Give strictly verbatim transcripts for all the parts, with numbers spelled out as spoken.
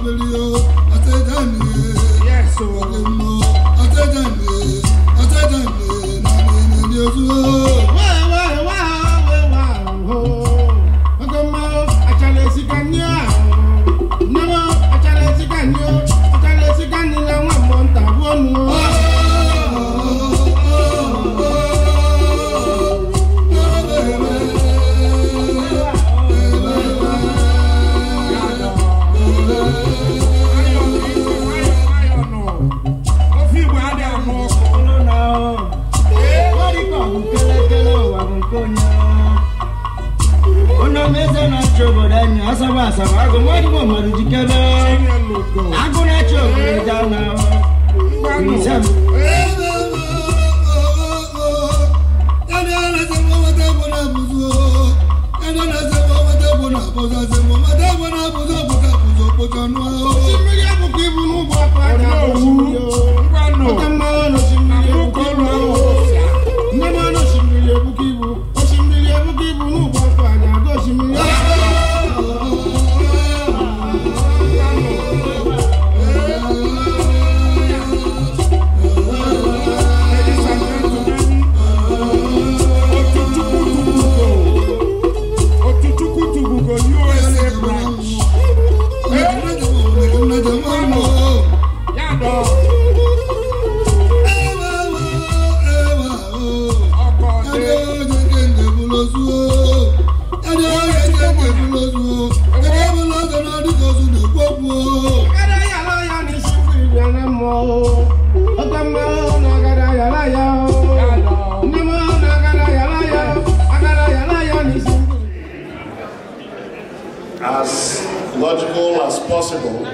Yes, so. As logical as possible,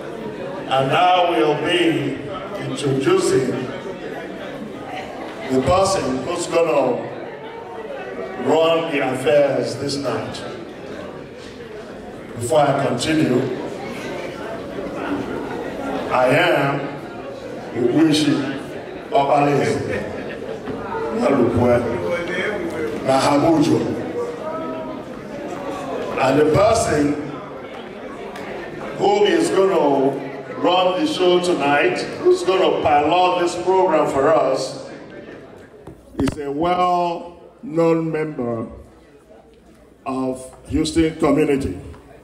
and now we'll be introducing the person who's going to run the affairs this night. Before I continue, I am Uwishi Obalese Nalukwe Nahabujo. And the person who is going to run the show tonight, who's going to pilot this program for us, is a well-known member of Houston community.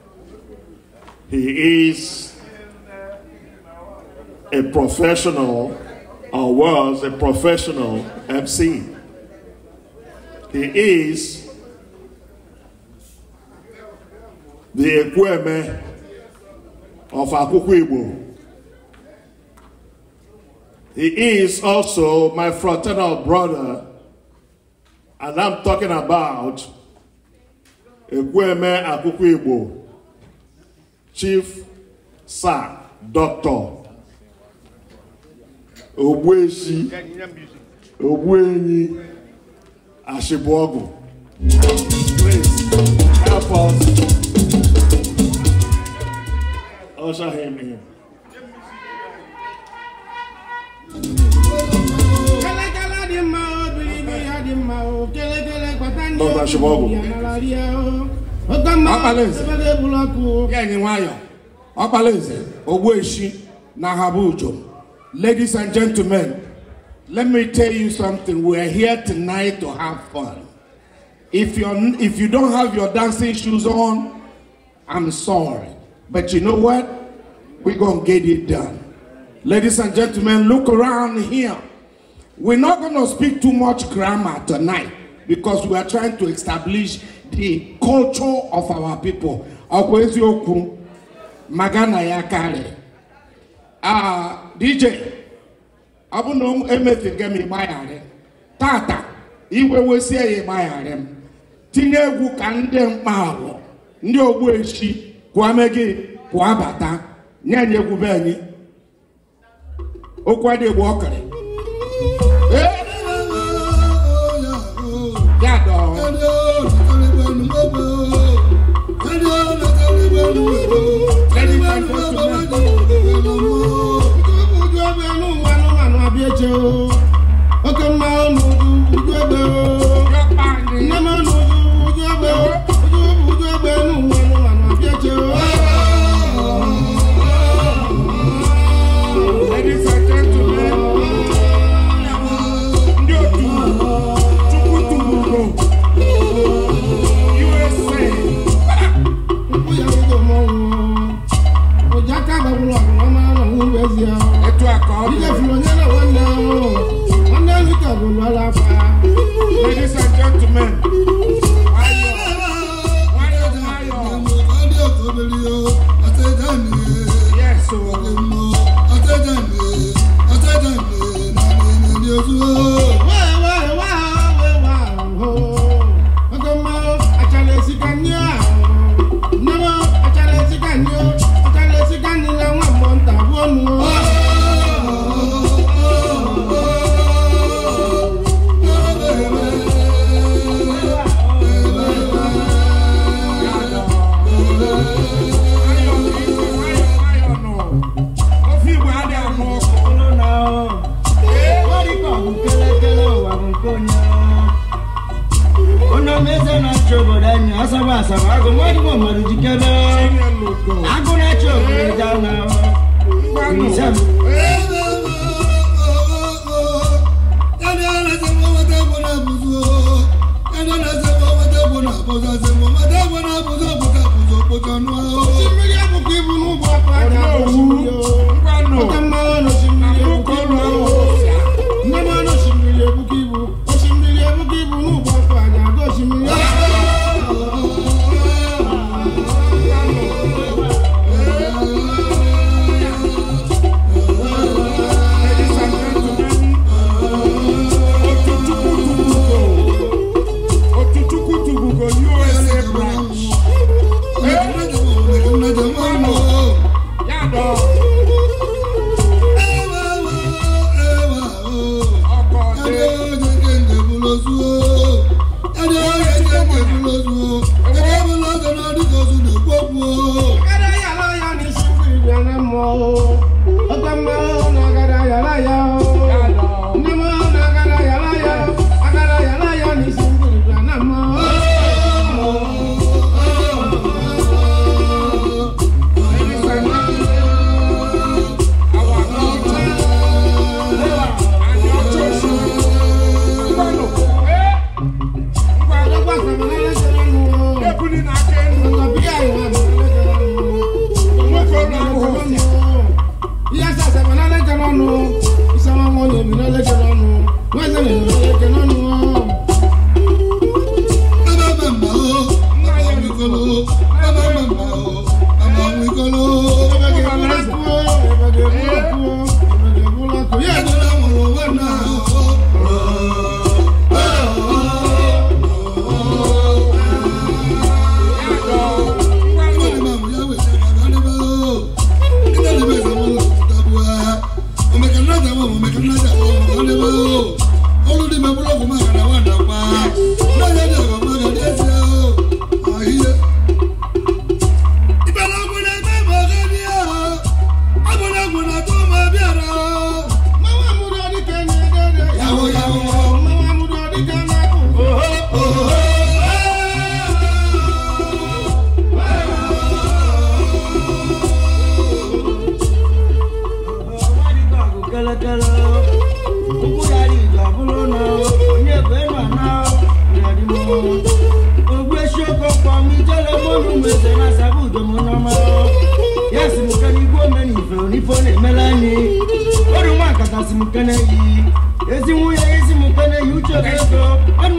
He is a professional, or was a professional M C. He is the Ekweme of Akukwu Igbo. He is also my fraternal brother, and I'm talking about Ekweme Akukwu Igbo, Chief Sir Doctor Ogweshi Ogwenyi Ashibuogu. Please help us usher him in. Doctor Ashibuogu. Ladies and gentlemen, let me tell you something. We are here tonight to have fun. If you're if you don't have your dancing shoes on, I'm sorry. But you know what? We're gonna get it done. Ladies and gentlemen, look around here. We're not gonna speak too much grammar tonight because we are trying to establish the culture of our people. Magana yakare. Ah, D J, abu no emete gemi mayare. Tata, iwe we say ye mayare. Tinye egwu ka ndị mkpa ndị ogbu echi kwa megi kwa bata nye egwu be anyị. Okwa de egwu okere. Eh? Ya do. Melekalo, Ukuyari, Gabulo, Yebena now, Yadimo, Ugueshoko for me, Telemon, Messena Sabu, the Monoma. Yes, Mukani woman, Nipone, Melanie, Orumaka, Mukane, yes, you is Mukane, you took it, and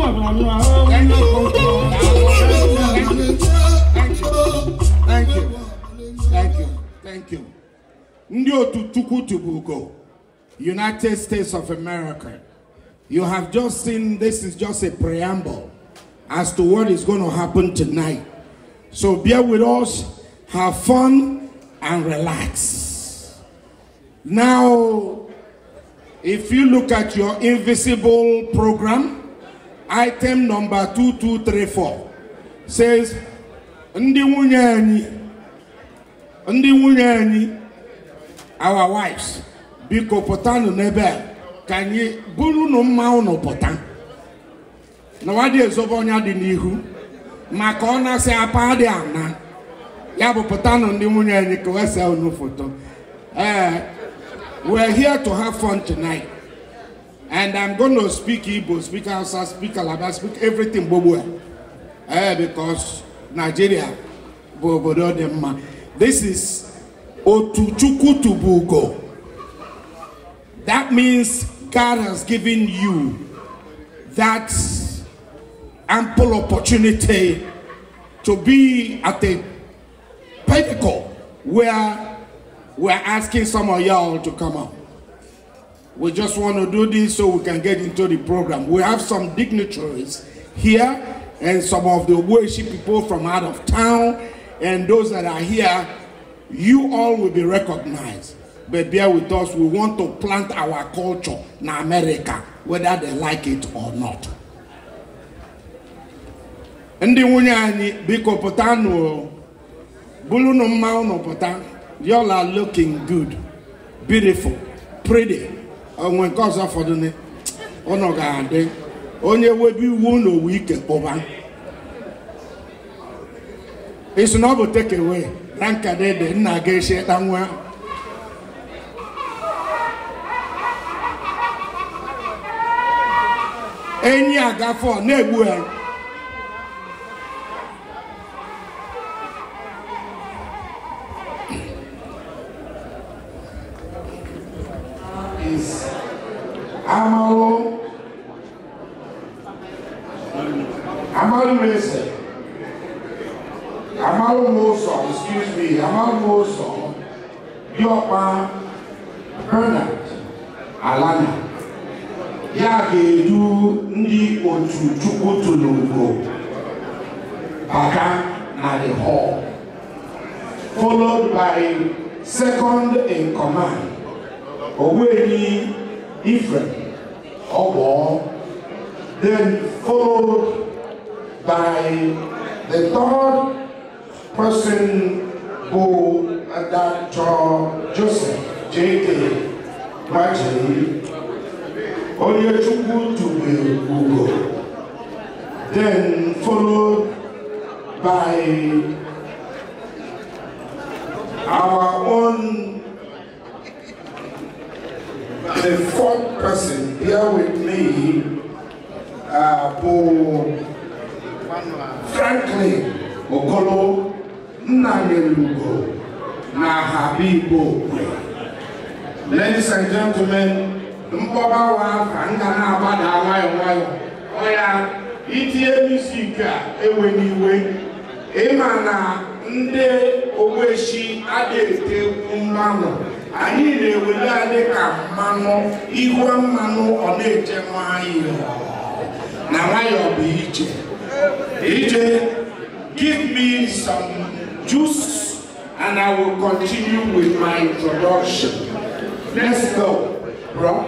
Thank you. Thank you. Thank you. Ndio tutuku tubugo, United States of America. You have just seen, this is just a preamble as to what is going to happen tonight. So bear with us, have fun, and relax. Now, if you look at your invisible program, item number two two three four says, Ndi wunyani, Ndi wunyani, our wives, biko potano nebe, kanyi buru no mao no potan. Na wadi ezobonya di nihu, makona se apade ana, yabo potano ndi wunyani kwese onu photo. Eh, we're here to have fun tonight. And I'm going to speak Igbo, speak Hausa, speak Alaba, speak everything Bobo. Eh, because Nigeria, this is Otuchuku Tubugo. That means God has given you that ample opportunity to be at a pinnacle where we're asking some of y'all to come up. We just want to do this so we can get into the program. We have some dignitaries here and some of the worship people from out of town, and those that are here, you all will be recognized. But bear with us, we want to plant our culture in America, whether they like it or not. Ndi wunyani biko potano bulu no mao no potan. Y'all are looking good, beautiful, pretty. And when cause of for the ono gade, onye webi wuno wike poba. It's not to take away. Ranka de de na geshe tanwa. Eni agafo na egbu e. Is Amalo Amalo Mese Amalo Moso, excuse me, Amalo Moso, Yopa Bernard Alana Yage du Ndi Otu Chukutu Lungo Baka na the hall, followed by second in command Oweni Ephraim Obo, then followed by the third person who Doctor Joseph J K Machi Onyechukwu Tube Ugo, then followed by our own, the fourth person here with me, uh, who Franklin Okolo Nanyelugo Nahabibo. Ladies and gentlemen, Mpoba wa Fangana Bada Wayo Wayo Oya Itie Misika Eweniwe Emana Nde Oweshi Adete Umano Ani ne wele ade ka mano Iwa mano Oneche Wayo Na Wayo Bi Ije Ije, give me some juice and I will continue with my introduction. Let's go, bro.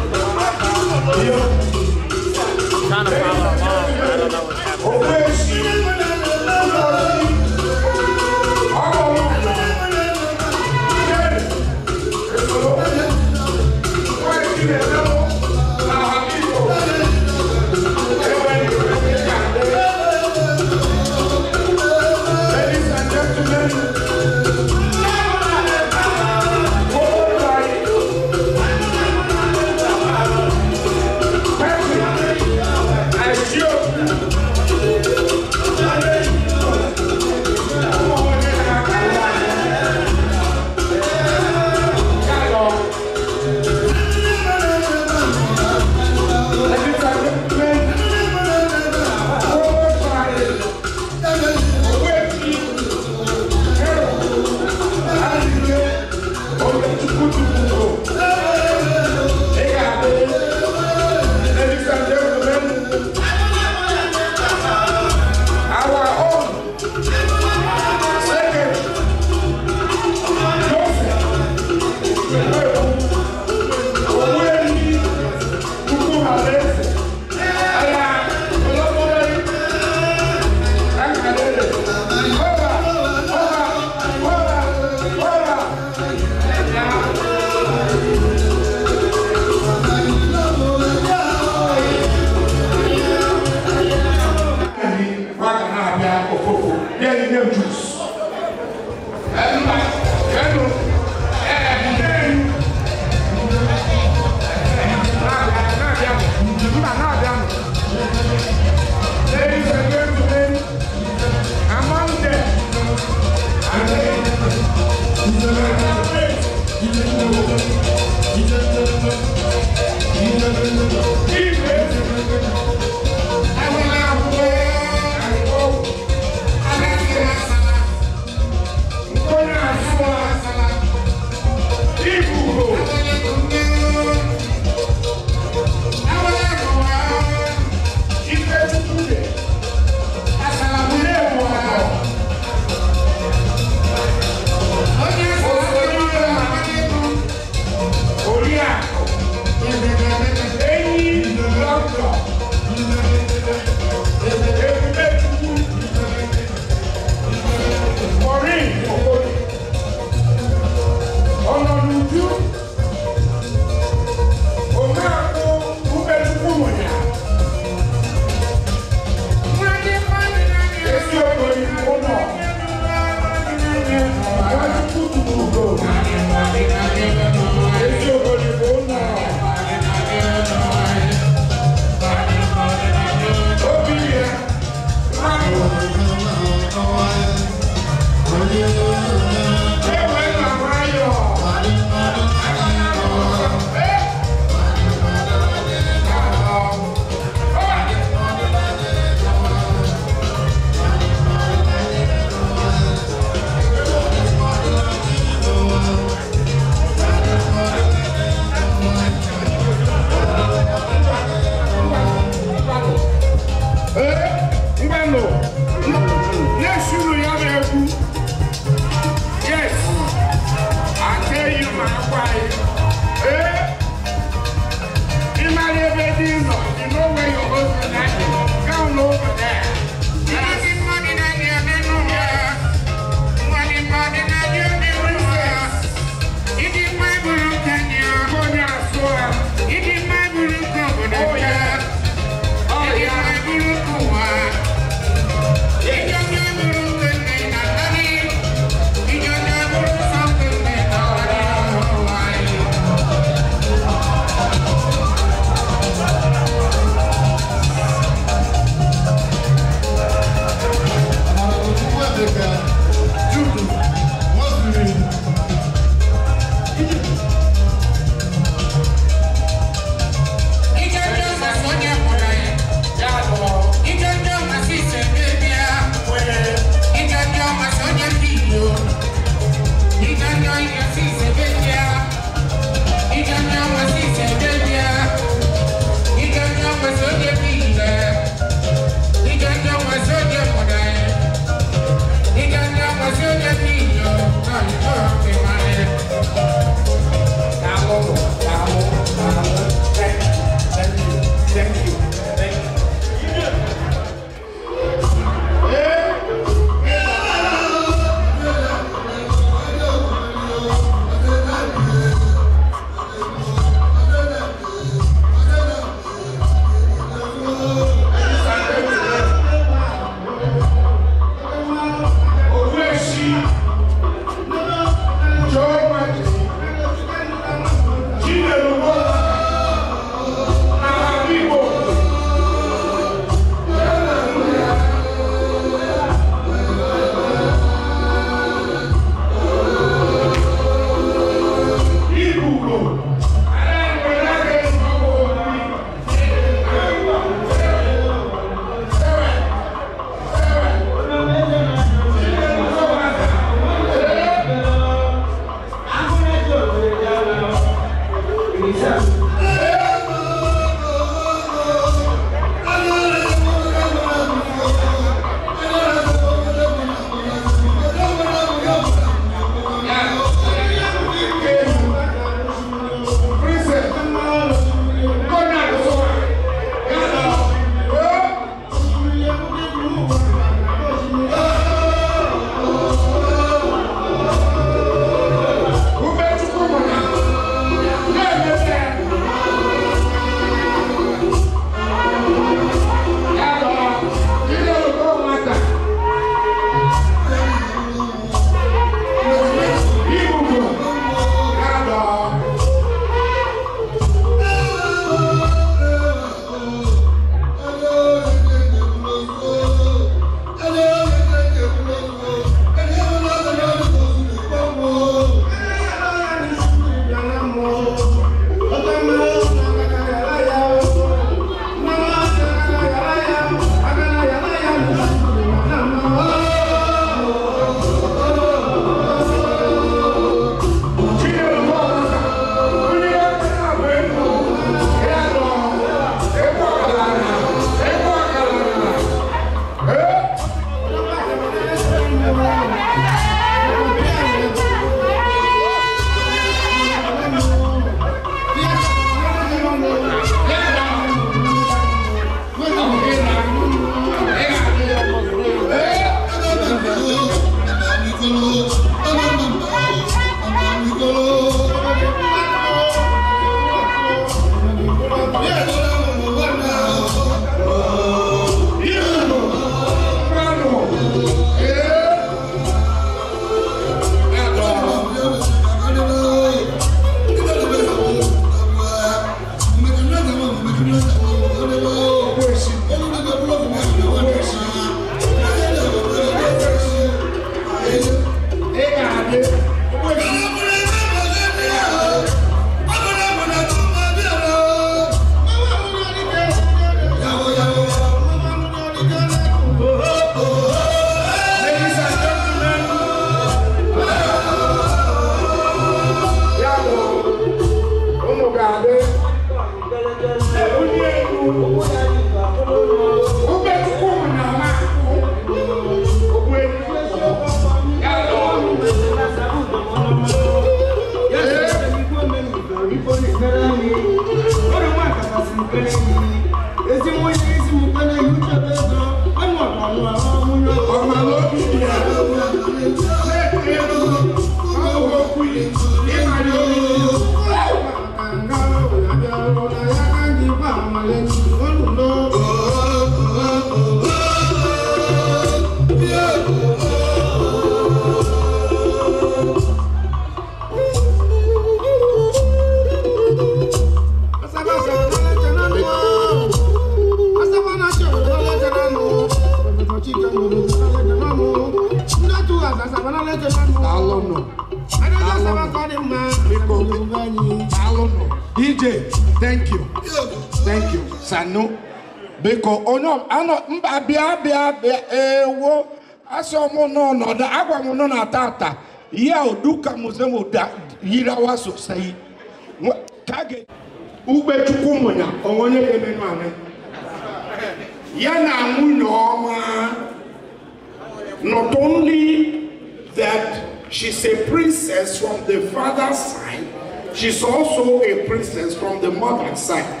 D J, thank you. Thank you. Sanu. Because ono ano mbabia bia ewo asomo no no da agwa mo no na tata. Ya oduka muzemo da yira waso sai. Kage ugbe chukwu monya onye emenu ane. Ya na nwunye ọma. Not only that she's a princess from the father's side, she's also a princess from the mother's side.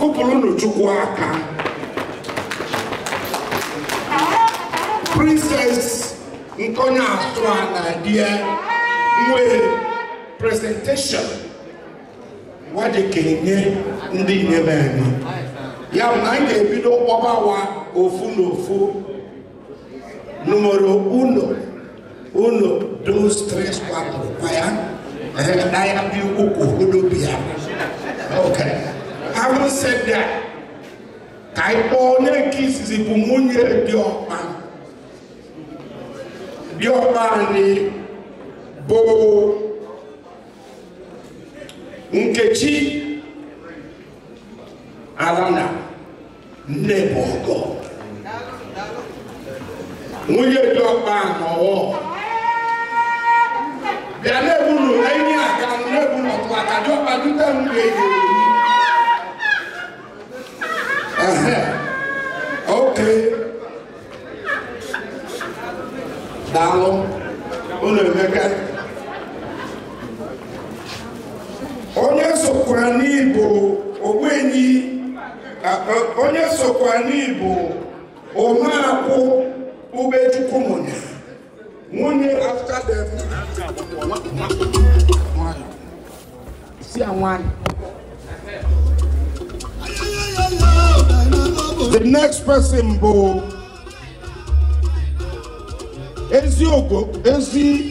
Princess Nkonya Aswana, dear, presentation. What the king ndi never. Yam nine video obawa ofuno fu. Número uno, uno, dos, tres, cuatro. Vaya, I am the uku okay. Having said that, Kaipone kisses the Pumunye Diopan. Diopani Bo Nkechi Alana Nebogo. Munye Diopan or they are never no any account, never not like I don't do them. Okay. Dalo, uno meka. Onye sokwani bo ogbenyi, onye sokwani bo omapo ubechukwu monya. Munye after them. See one. The next person, Bo Eziogo, Ezi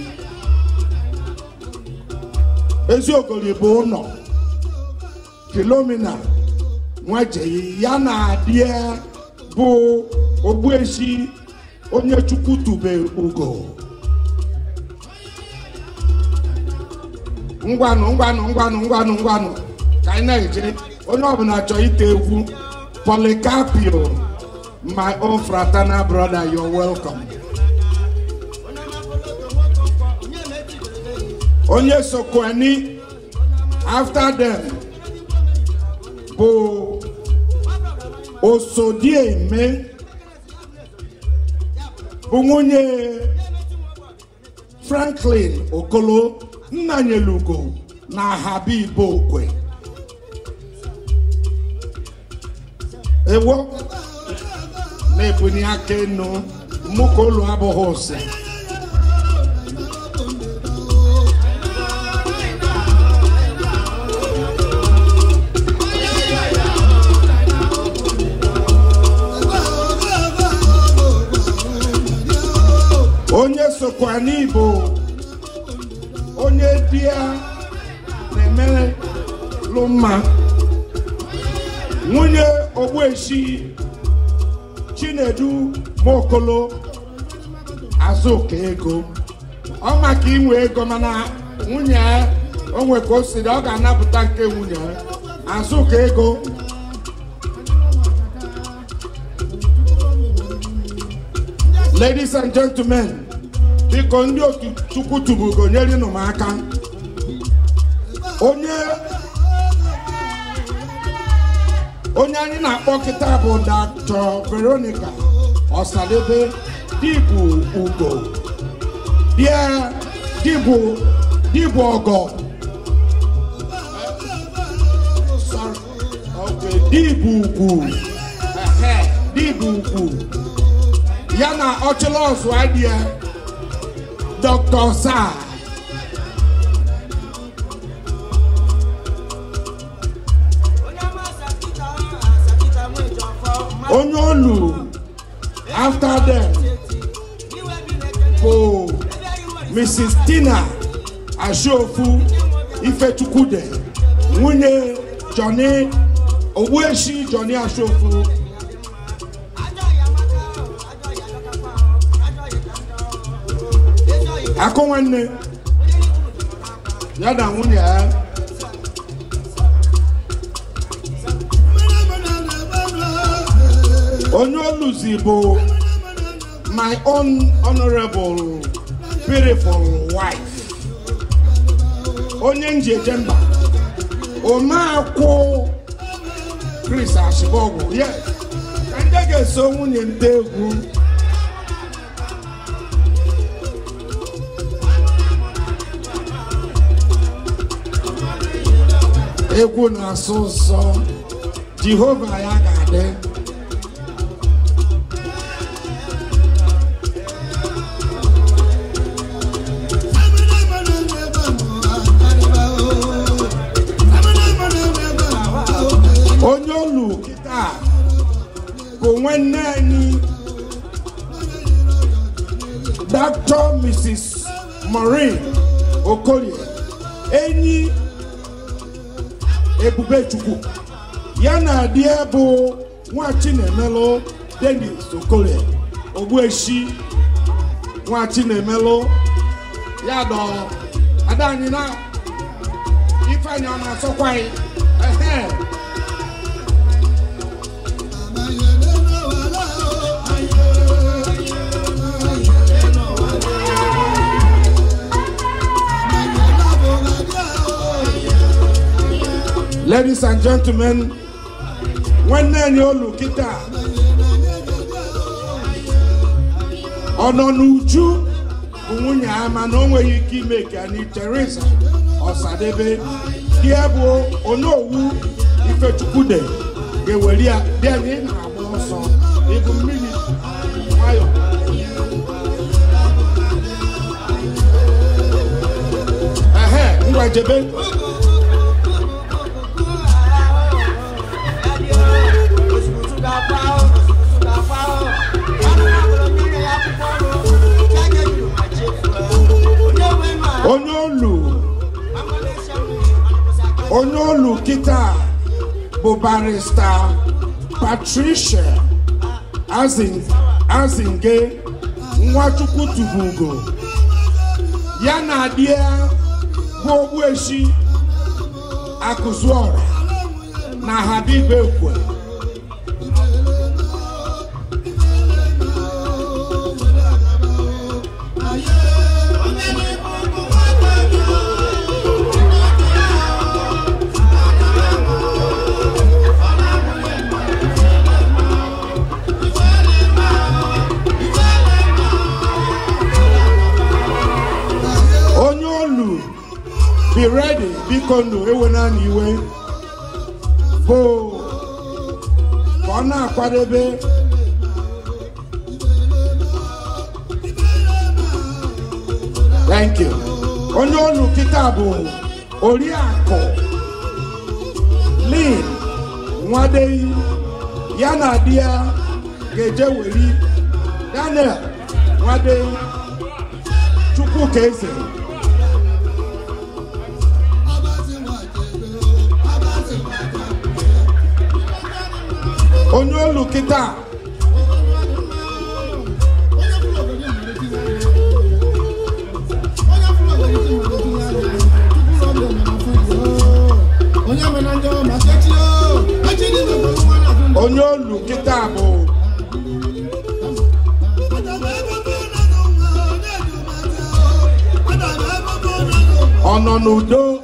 Eziogo Libono, Philomena, Mwaje, Yana, Dia, Bo, Obueshi, Onye Chukutube Ugo. Ngwano, ngwano, ngwano, ngwano, ngwano. Kaina ije, ono abuna choite ewu. Polycarpio, my own fraternal brother, you're welcome. Onye Sokwani, after them, Bo Osodie me, Bungonye Franklin Okolo, Nanyelugo, na Habibo Kwe. Ewo nebuni ake no mukolo abo hose onye sokwani bo onye dia nemele luma Munye Obueshi Chinedu Mokolo Azoke ego Omaki inwe ego mana Munye Onwe koside Oga anaputa nke munye Azoke ego Ladies and gentlemen, biko ndi otu Chukwutubu gonyeri no maka Onye Onye anyị na-akpọ kịta bụ Doctor Veronica Osadebe Dibu Ugo. Dear Dibu Dibu Ogo. Sorry. Okay, Dibu Ugo. Dibu Ugo. Yana Ochelos idea Doctor Sa. Onyolu, after them, for Missus Tina Ashofu Ifechukude, Munye Johnny Oweshi Johnny Ashofu, Akonwanne. Yada nwunye ya. Onyoluzi bụ my own honorable beautiful wife. Onye Njejemba. Omaakwo Chris Ashibogo. Yes. Kanje ga-eso nwunye ndegwu. Egwu na-asụ nsọ. Jehova ya ga-adị. Onyolu kita bụ nwanne anyị Doctor Missus Maureen Okolie enyi Ebubechukwu ya na di bụ nwa Chinemelo Dennis Okolie Ogbueshi nwa Chinemelo ya do ada anyị na Ifeanyi ọ na-asọkwa anyị ehe. Ladies and gentlemen, when you look at that, Ononuju, Umunya, Manonwe, Yiki, make any Teresa or Sadebe, Diabo, Onowu, if it's good, they will hear their name. Also, even minute. Ahead, you are Jebe. Onyolu Onyolu kita bụ barrister Patricia Azing Azinge Nwachukwu Tubugo ya na dia bụ Ogbueshi Akụzuora na Habib Ekwe. Be ready, be kondo, ewena niwe. Bo, kona kwadebe. Thank you. Onyolu kitabu, Oriako, Lin, Mwadei, Yana Dia, Gejeweli, Daniel, Mwadei, Chukwu Keze. Onyolu kita Onyolu kita bụ Ono n'udo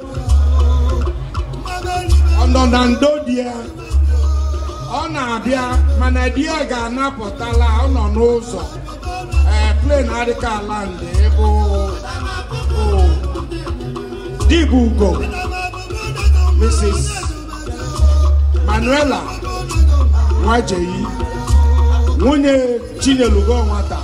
Ono na ndo dia ọ na-abịa mana di ya ga-anapụtala ọ nọ n'ụzọ ee plane adịka land ebe Dibugo Missus Manuela Nwajeyi nwunye Chinelugo nwata.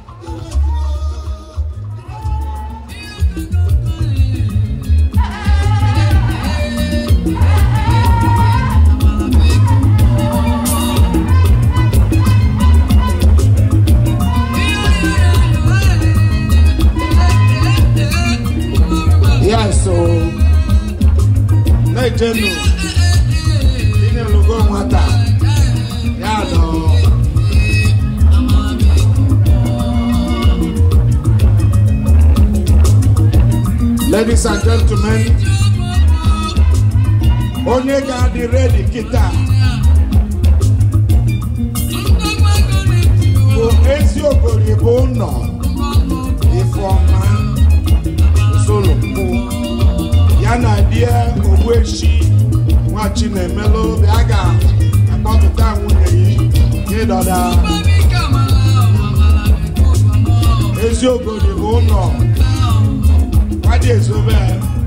Yes, so Nejenu Chinelugo nwata ya do Ladies and gentlemen, onye ga-adị ready kita bụ ezi ogori bụ ụlọ Ifeọma Solomon ya na die Ogbueshi nwa Chinemelu bịa ga-akpọpụta nwunye ya ịdọda ezi ogori bụ ụlọ Wadi ezobe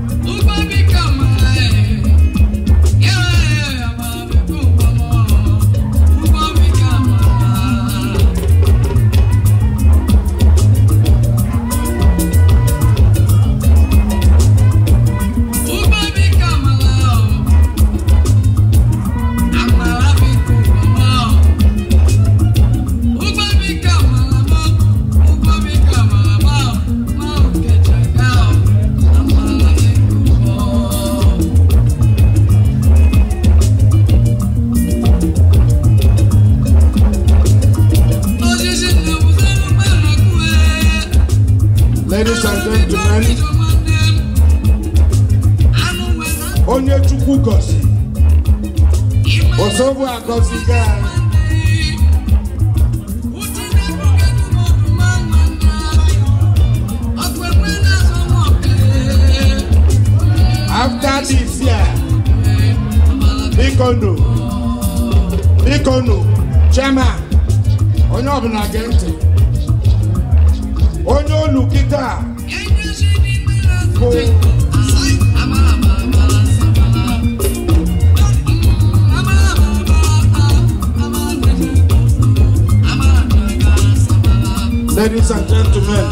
Ladies and gentlemen, onye Chukwu gosi, osobu agosi ga. After this year, Bikono, Bikono, Chema, onye obuna gente. Onye olukita ko Ladies and gentlemen,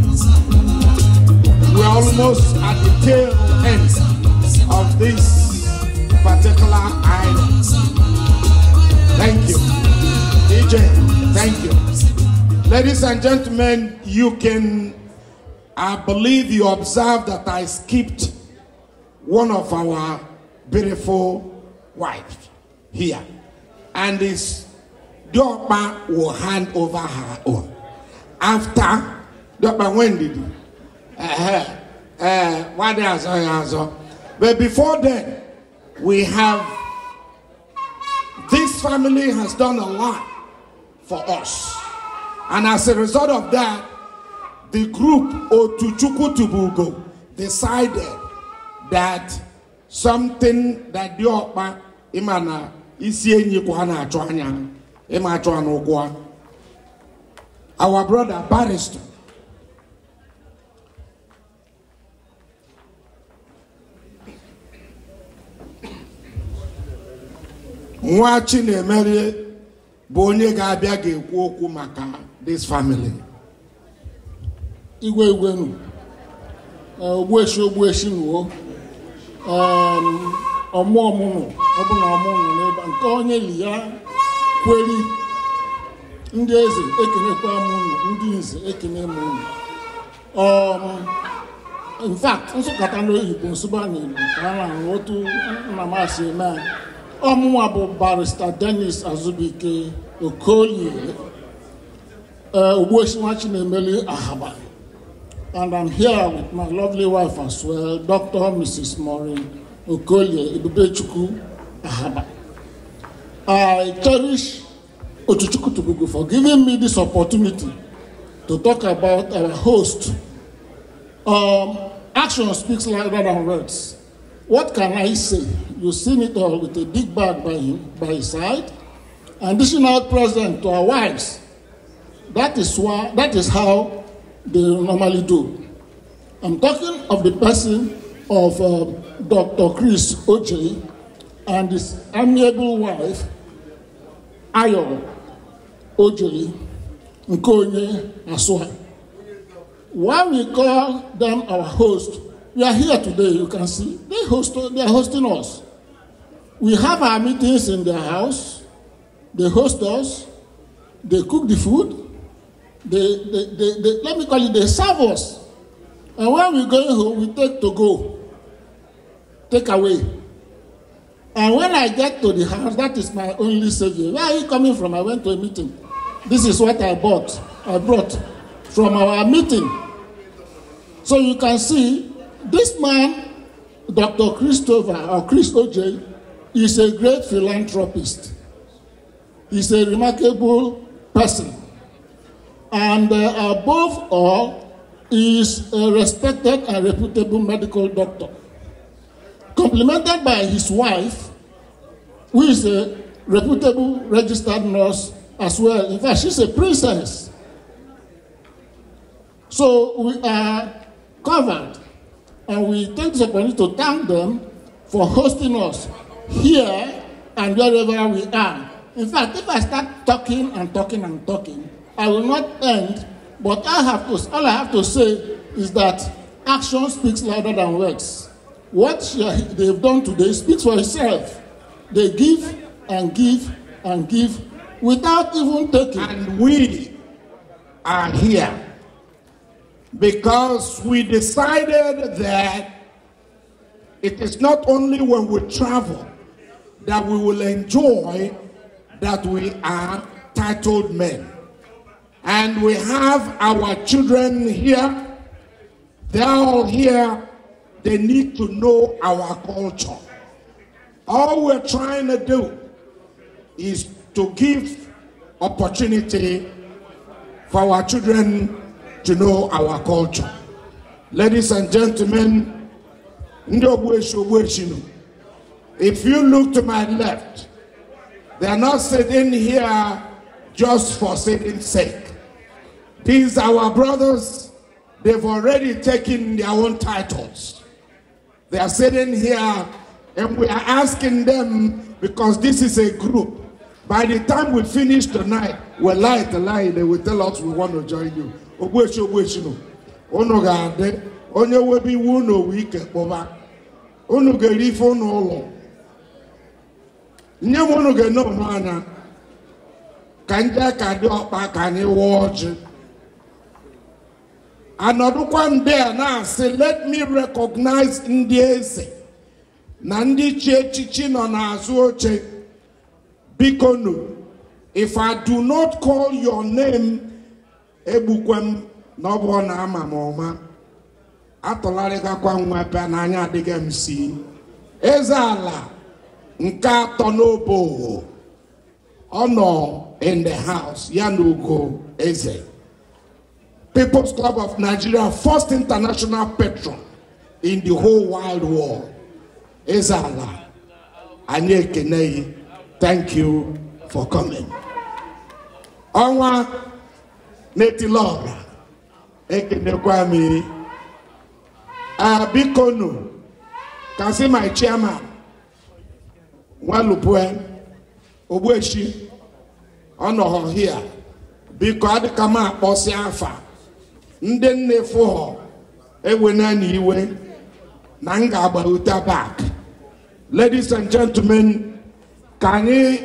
we are almost at the tail end of this particular island. Thank you. D J, thank you. Ladies and gentlemen, you can, I believe you observed that I skipped one of our beautiful wives here. And this Diokpa will hand over her own. After, Diokpa, when did you? Uh, uh, what else? But before then, we have, this family has done a lot for us. And as a result of that, the group Otuchukwu Tubugo decided that something that Diokpa imana isi enyi kwa na achọ anya ima achọ anokwa. Our brother Barrister nwa Chinemelu bụ onye ga-abịa ga-ekwu okwu maka this family. Igwe igwe nu Ogbueshi Ogbueshi nuo um ọmụ ọmụnụ ọbụna ọmụnụ n'ebe nke onye li ya kweri ndị eze ekenekwa mụnụ ndị nze ekene mụnụ. um in fact nsụkata n'oyibo nsụba n'Igbo ka a na-arụ otu nna m asị eme ọmụnwa bụ Barrister Dennis Azubike Okolie Ogbueshi nwa Chinemelu Ahaba. And I'm here with my lovely wife as well, Doctor Missus Maureen Okolie Ebubechukwu Ahaba. I cherish Otuchukwu Tubugo for giving me this opportunity to talk about our host. Um, action speaks louder than words. What can I say? You've seen it all with a big bag by him, by his side, and dishing out present to our wives. That is why. That is how they normally do. I'm talking of the person of uh, Doctor Chris Oje and his amiable wife, Ayo Oje Nkonye Aswa. Why we call them our host? We are here today, you can see. They, host, they are hosting us. We have our meetings in their house. They host us. They cook the food. They, they, they, they, let me call it, they serve us. And when we go home, we take to go, take away. And when I get to the house, that is my only savior. Where are you coming from? I went to a meeting. This is what I bought, I brought from our meeting. So you can see This man, Doctor Christopher, or Chris O J, is a great philanthropist. He's a remarkable person. And uh, above all, he is a respected and reputable medical doctor, complemented by his wife, who is a reputable registered nurse as well. In fact, she's a princess. So we are covered, and we take this opportunity to thank them for hosting us here and wherever we are. In fact, if I start talking and talking and talking, I will not end, but I have to, all I have to say is that action speaks louder than words. What they've done today speaks for itself. They give and give and give without even taking. And we are here because we decided that it is not only when we travel that we will enjoy that we are titled men. And we have our children here. They're all here. They need to know our culture. All we're trying to do is to give opportunity for our children to know our culture. Ladies and gentlemen, if you look to my left, they are not sitting here just for sitting sake. These are our brothers. They've already taken their own titles. They are sitting here and we are asking them, because this is a group. By the time we finish tonight, we'll lie to lie, they will tell us we want to join you. Ogwesho gweshino. Ono gade, onye webi wuno wike boba. Ono gerifo no lo. Nye mono ge no mana. Kanja kadi okpa kani watch. Another one there now say, let me recognize Ndiese. Nandi Chechichi no na azuoche. Bikono. If I do not call your name, Ebukwem nobo na ama moma. Atolarega kwa mwepe na anya adige msi. Ezala nka tonobo. Honor in the house. Yanugo Eze. People's Club of Nigeria, first international patron in the whole wide world. Ezala Anye Kenei, thank you for coming. Onwa Netilora Ekenekwami Abikono, can see my chairman Walupwe Obweshi honor here because kama Bosi Alpha. Ndenne for ewenani iwe nanga abaruta back. Ladies and gentlemen, kani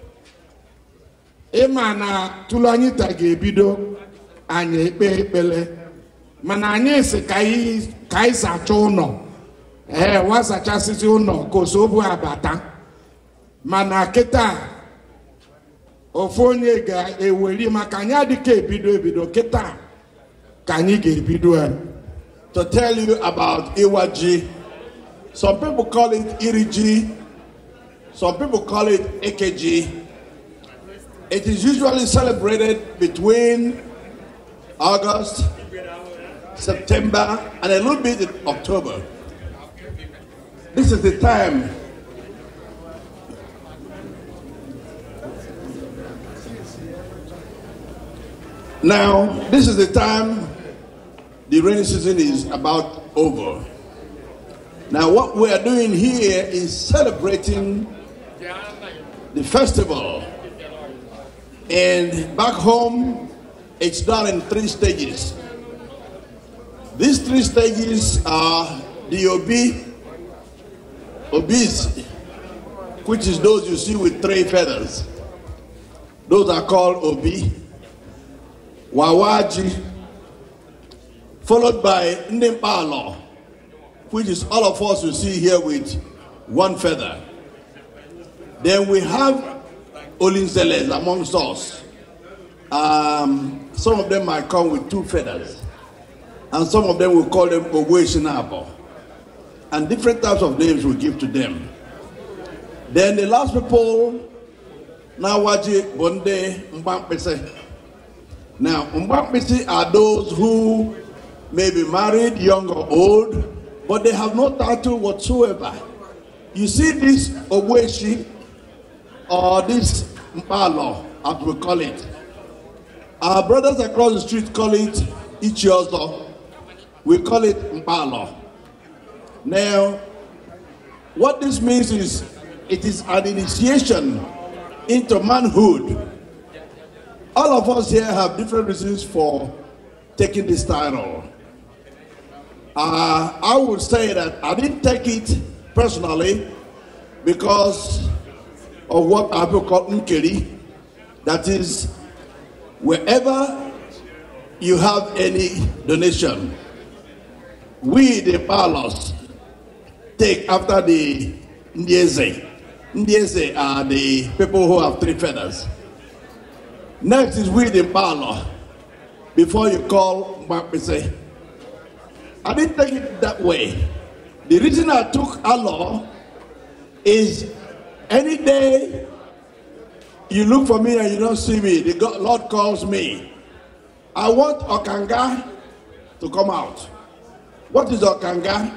emana tulani tage bido anye pe pele mananye se kai kai sa chono eh wasa chasisi uno kosobu abata mana keta ofonye ga eweli makanya dike bido bido keta. To tell you about Iwaji, some people call it Iriji, some people call it A K G. It is usually celebrated between August, September, and a little bit in October. This is the time now, this is the time the rainy season is about over. Now, what we are doing here is celebrating the festival. And back home, it's done in three stages. These three stages are the Obi, Obis, which is those you see with three feathers. Those are called Obi. Wawaji, followed by Ndempalo, which is all of us you see here with one feather. Then we have Olinzeles amongst us. Um, some of them might come with two feathers, and some of them will call them Ogwe Shinabo. and different types of names we give to them. Then the last people, Nawaji, Bonde, Mbampese. Now, Mbampese are those who may be married, young or old, but they have no title whatsoever. You see this Ogweshi, or this Mpalo, as we call it. Our brothers across the street call it Ichiozo. We call it Mpalo. Now, what this means is, it is an initiation into manhood. All of us here have different reasons for taking this title. Uh, I would say that I didn't take it personally because of what I call Nkeri. That is, wherever you have any donation, we, the Palos, take after the Ndieze. Ndieze are the people who have three feathers. Next is we, the Palo, before you call Mbapese. I didn't take it that way. The reason I took Allah is any day you look for me and you don't see me, the God, Lord calls me. I want Okanga to come out. What is Okanga?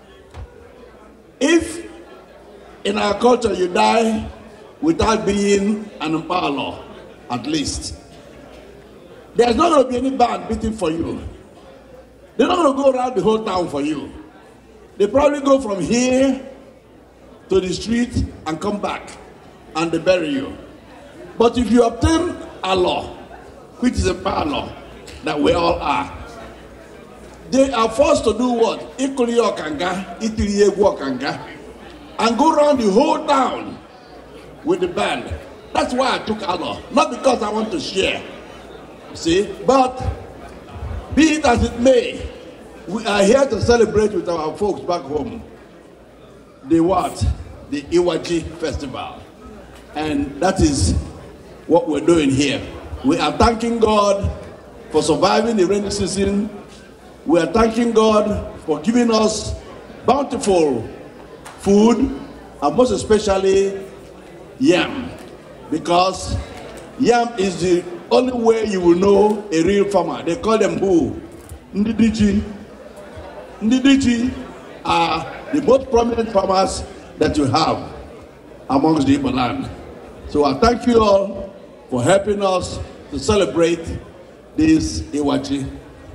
If in our culture you die without being an Impala, at least, there's not going to be any band beating for you. They're not going to go around the whole town for you. They probably go from here to the street and come back and they bury you. But if you obtain a law, which is a power law that we all are, they are forced to do what? Ikuli Okanga, Itiri Okanga, and go around the whole town with the band. That's why I took Allah. Not because I want to share, see, but be it as it may, we are here to celebrate with our folks back home the what? The Iwaji Festival. And that is what we're doing here. We are thanking God for surviving the rainy season. We are thanking God for giving us bountiful food, and most especially yam. Because yam is the only way you will know a real farmer. They call them who? Ndidiji. Ndidiji are the most prominent farmers that you have amongst the Igbo land. So I thank you all for helping us to celebrate this Iwaji.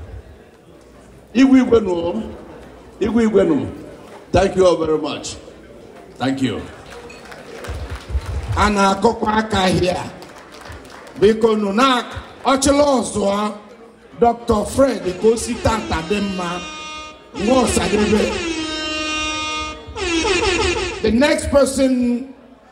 Igwe Igwenu, Igwe Igwenu, thank you all very much. Thank you. Ana Kokwaka here. Because Nunak, Ochelozo, Doctor Fred, the Kositanta Demma, was the next person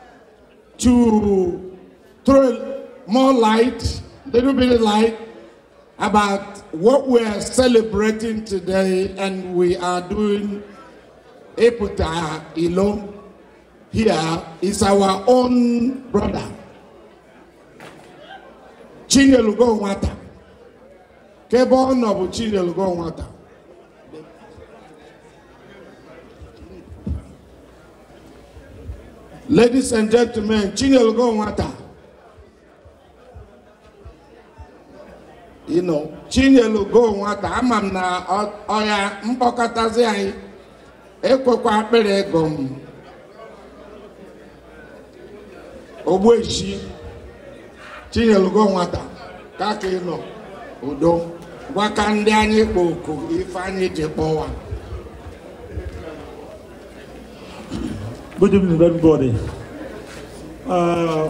to throw more light, a little bit of light, about what we are celebrating today, and we are doing Eputa Ilo. Here is our own brother, Chinyelugo Nwata. Kebo Nobu Chinyelugo Nwata. Ladies and gentlemen, Chinyelugo Nwata. You know, Chinyelugo Nwata. Amam na oya mpokatazi ai. Ekwekwa akpere egom. Ogweshi Chinyelugo Nwata kaka ino udo gwaka ndị anyị kpoko ife anyị ji kpọwa. Good evening, everybody. Uh,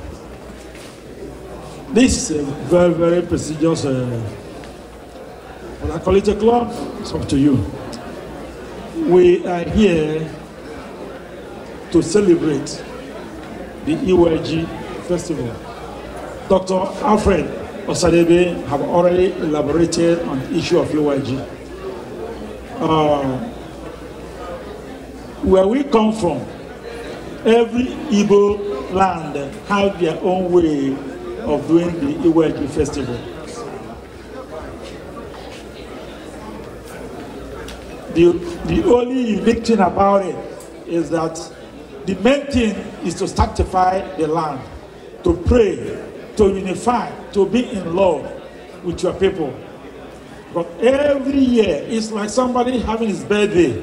this is a very, very prestigious uh, Collegiate Club. It's up to you. We are here to celebrate the Iwaji Festival. Doctor Alfred Osadebe have already elaborated on the issue of Iwaji. Uh, where we come from, every Igbo land have their own way of doing the Iwaji Festival. The, the only unique thing about it is that the main thing is to sanctify the land, to pray, to unify, to be in love with your people. But every year, it's like somebody having his birthday.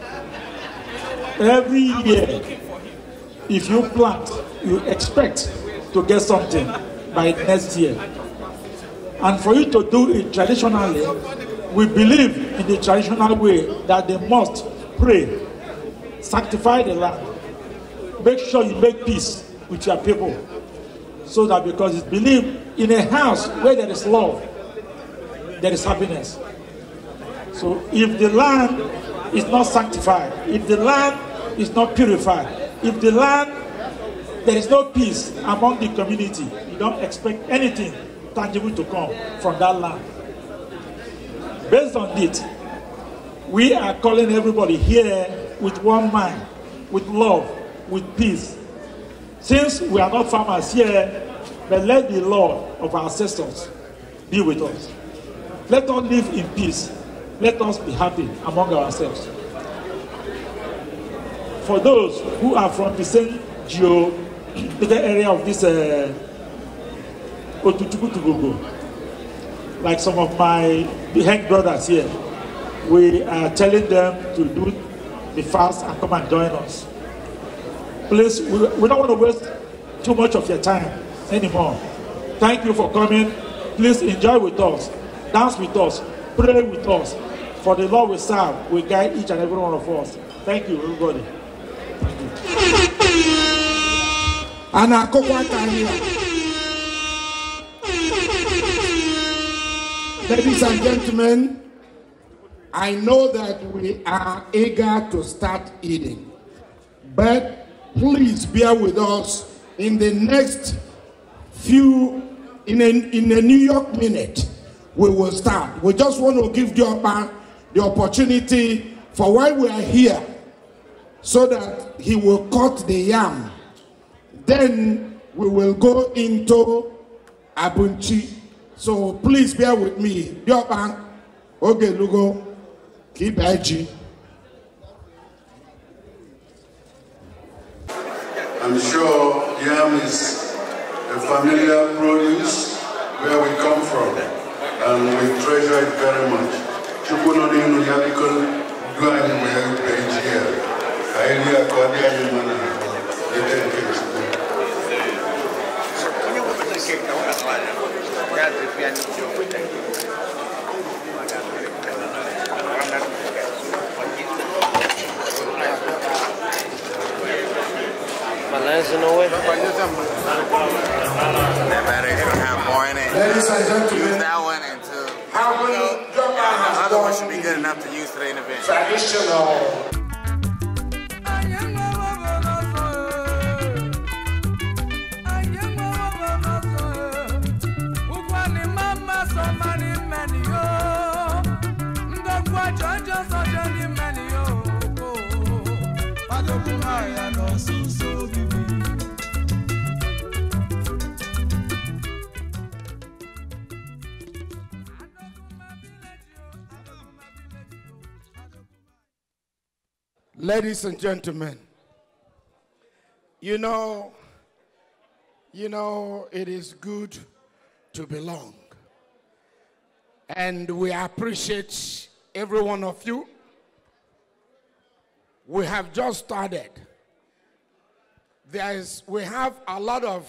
Every year, if you plant, you expect to get something by next year. And for you to do it traditionally, we believe in the traditional way that they must pray, sanctify the land, make sure you make peace with your people. So that because it's believed in a house where there is love, there is happiness. So if the land is not sanctified, if the land is not purified, if the land, there is no peace among the community, you don't expect anything tangible to come from that land. Based on it, we are calling everybody here with one mind, with love, with peace. Since we are not farmers here, but let the Lord of our ancestors be with us. Let us live in peace. Let us be happy among ourselves. For those who are from the same geo the area of this uh, Otutukutugogo, like some of my behind brothers here, we are telling them to do the fast and come and join us. Please, we, we don't want to waste too much of your time anymore. Thank you for coming. Please enjoy with us, dance with us, pray with us. For the Lord we serve, we guide each and every one of us. Thank you, everybody. Thank you. Ladies and gentlemen, I know that we are eager to start eating, but please bear with us in the next few, in a, in a New York minute, we will start. We just want to give Diopa the opportunity for while we are here so that he will cut the yam. Then we will go into Abunchi. So please bear with me. Diopa, Oge Lugo, Kibaji. I'm sure yam is a familiar produce where we come from, and we treasure it very much. Chukunoni no yabikol duani we page here. Idea cordial mana. Ladies and gentlemen, use that one into how many the other one should be good enough to use today in the event. Traditional. Ladies and gentlemen, you know, you know, it is good to belong. And we appreciate every one of you. We have just started. There is, we have a lot of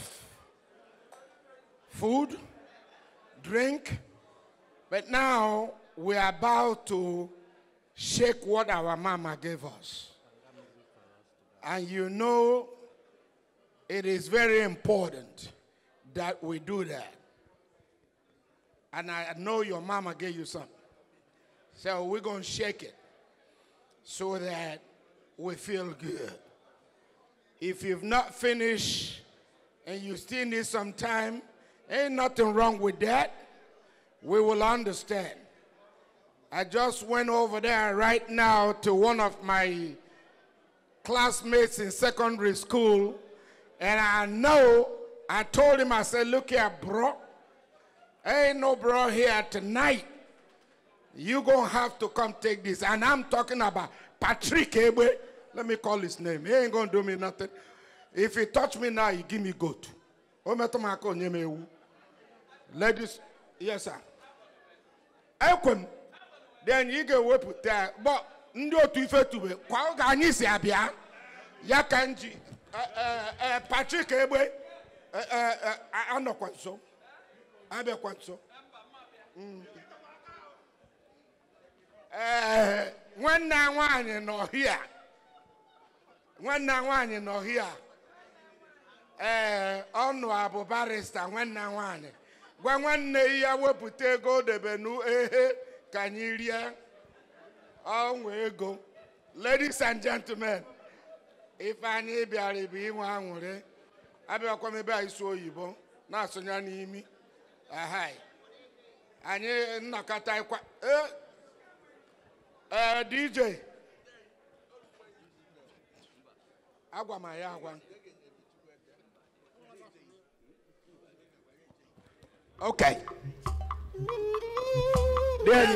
food, drink, but now we are about to shake what our mama gave us. And you know, it is very important that we do that. And I know your mama gave you something. So we're going to shake it so that we feel good. If you've not finished and you still need some time, ain't nothing wrong with that. We will understand. I just went over there right now to one of my classmates in secondary school, and I know, I told him, I said, look here, bro. Ain't no bro here tonight. You're going to have to come take this. And I'm talking about Patrick Ebwe. Let me call his name. He ain't going to do me nothing. If he touch me now, he give me goat. Ladies, yes, sir. Then you get whip with that. But no to ife to be. Kwa ganyi si abia. Ya kanji. Patrick Ebwe. Ano kwanso. Abe kwanso. Eh, nwanna nwanyi no here. Nwanna nwanyi no here. Eh, ọnụ abụ barista nwanna nwanyi. Gwa nwanne ya wepụta ego debenu ehe ka anyị rie ọnwa ego. Ladies and gentlemen, ife anyị bịara bụ inwe anwụrị. Abịakwa m ebe a isi oyibo na-asụnya n'imi. Ahai. Anyị nnọkọta ikwa eh eh D J. Agwa ma ya agwa. Okay. Then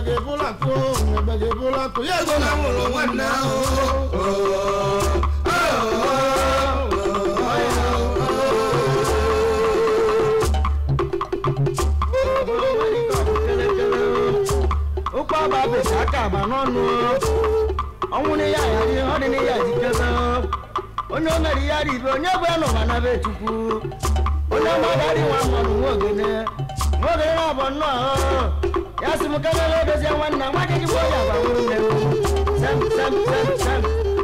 Oh, agba n'ọnụ ọnwụ ne ya ya ọ dị ne ya dikebe onye o mere ya ribe onye bụ ya n'ụwa na be Chukwu onye mmadụ nwa mmanụ nwogene nwogene na abọ nnọọ ya sị m kelele edozie nwanna nwa gị jikwa onye agba nwụrụ nne sem sem sem sem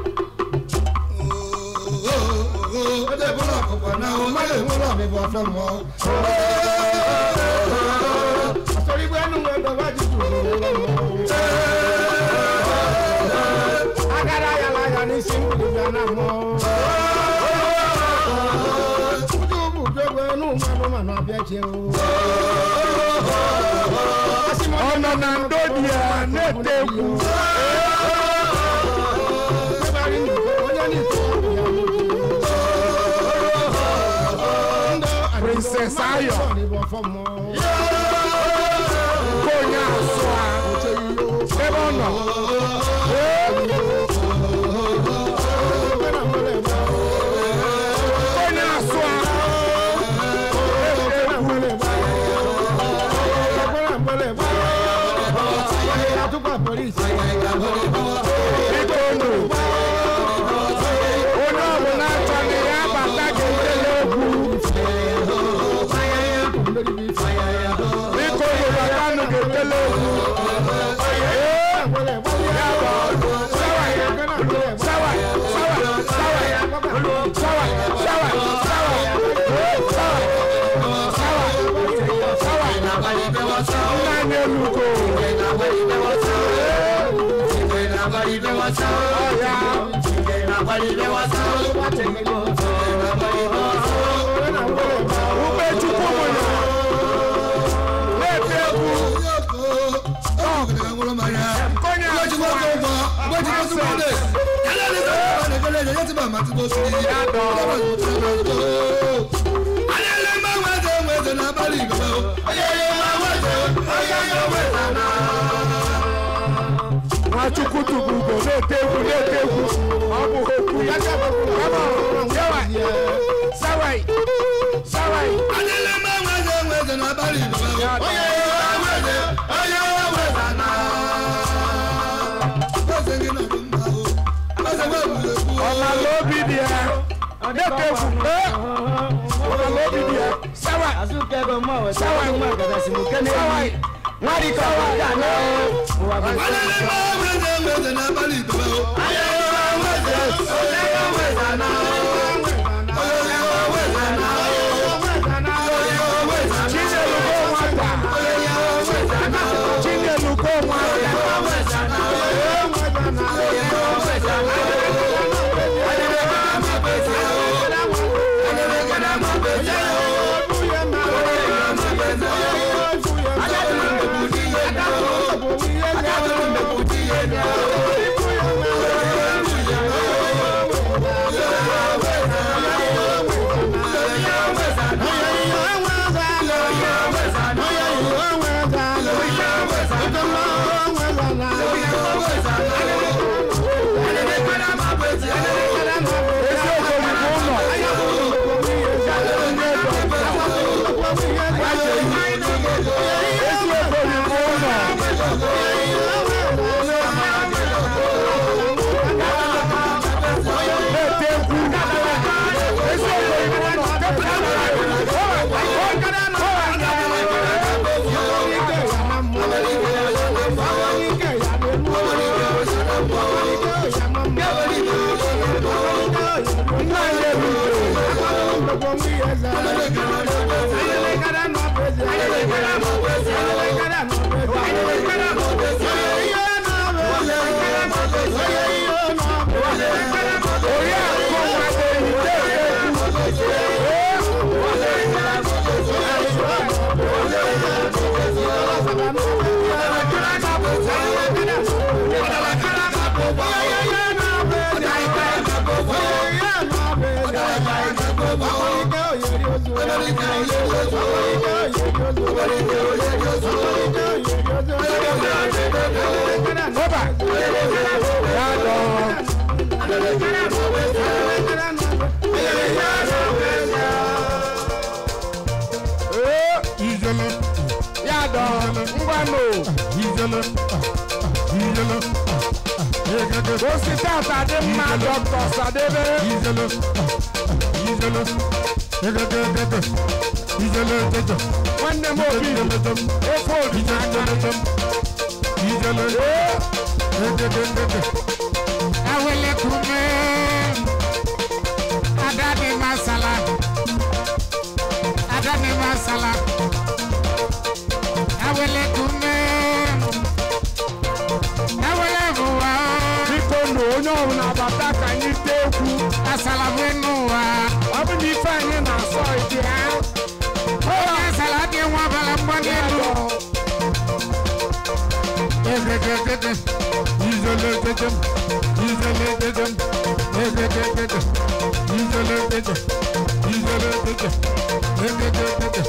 Ode bọ́lá àkọ́kọ́ náà o má lè wọ́n lọ́ọ̀ mi bọ́ fẹ́ mọ́. Àtọ́rí bẹ́ẹ̀ nù ẹgbẹ́ bá ti dùn lọ́wọ́. Agara yàrá yà ní sínkù ìgbà náà mọ́. Ojú bùdógbé inú mọ́nú mọ́nú abẹ́jẹ́ o. Ọ̀nà nà ń dòdì ẹ̀ ní ètè kù. Bẹ́ẹ̀ ni onye ní ìtọ́ ìyàwó. Princess Ayo Konya Aswa Ebono Konya Aswa Ebono Ono Bonata ni Abata Kentelogu Iko Yorùbá nù kékeré ogun. Sáwà sáwà sáwà sáwà sáwà sáwà sáwà sáwà sáwà nani eluko. Ube chukwu mụnya. Wachukutu bugo neteku neteku abu hoku kama sawa sawa sawa adele maweze weze na bali baba oye weze oye weze na weze ngina bamba weze weze ọma lobi dia neteku eh ọma lobi dia sawa azukego mo sawa mo gada simukene sawa Wadi kawa kana Alele ma weze weze na bali baba Alele ma weze Alele weze na Alele weze na Alele weze na Chinde luko mwata Alele weze na Chinde luko mwata Alele weze na Alele weze na Alele ma beze Alele kana ma beze Osita Sadema, Doctor Sadebe. Izelo, Izelo, Izelo, Izelo, when the movie, Efo, Izelo, Izelo, I will let you know. Adani Masala, Adani Masala, I will let you know. No, na bataka ni teku asala wenu wa abuni fanye na so ide o asala de wa bala mbani do egegege isolate isolate egegege isolate isolate egegege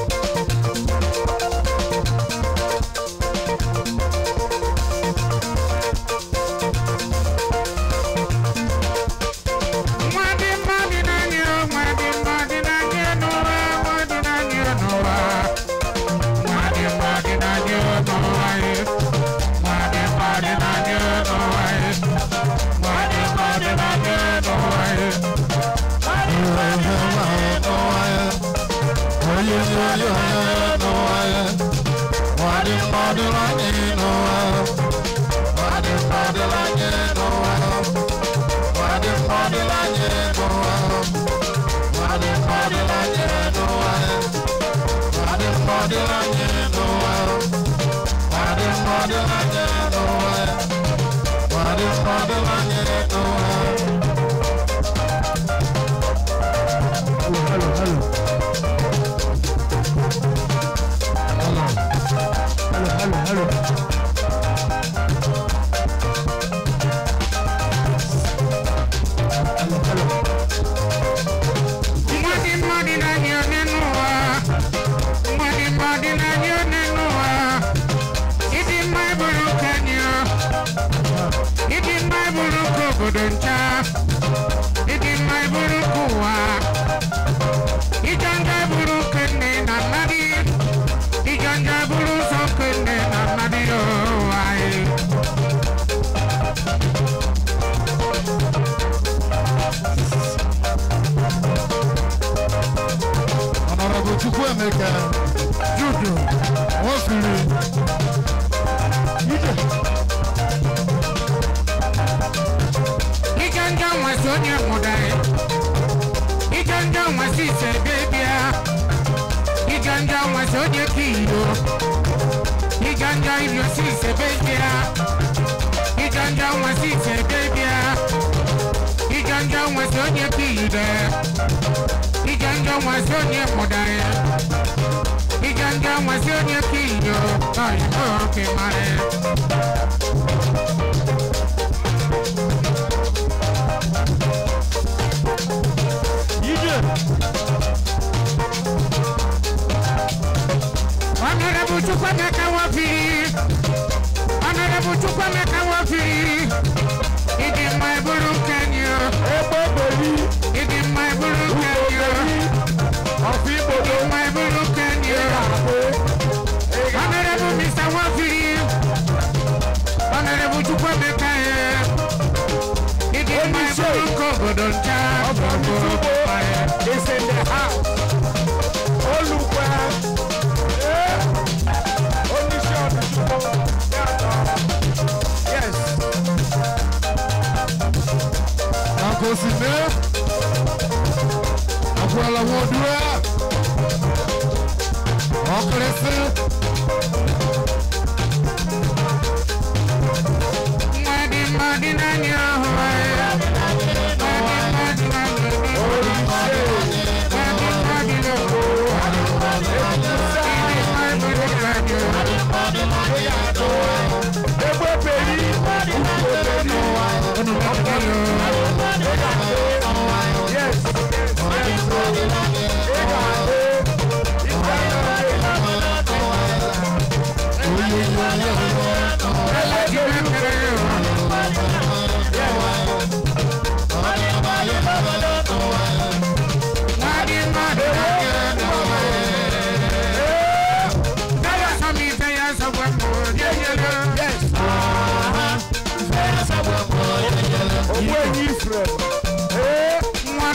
Yes.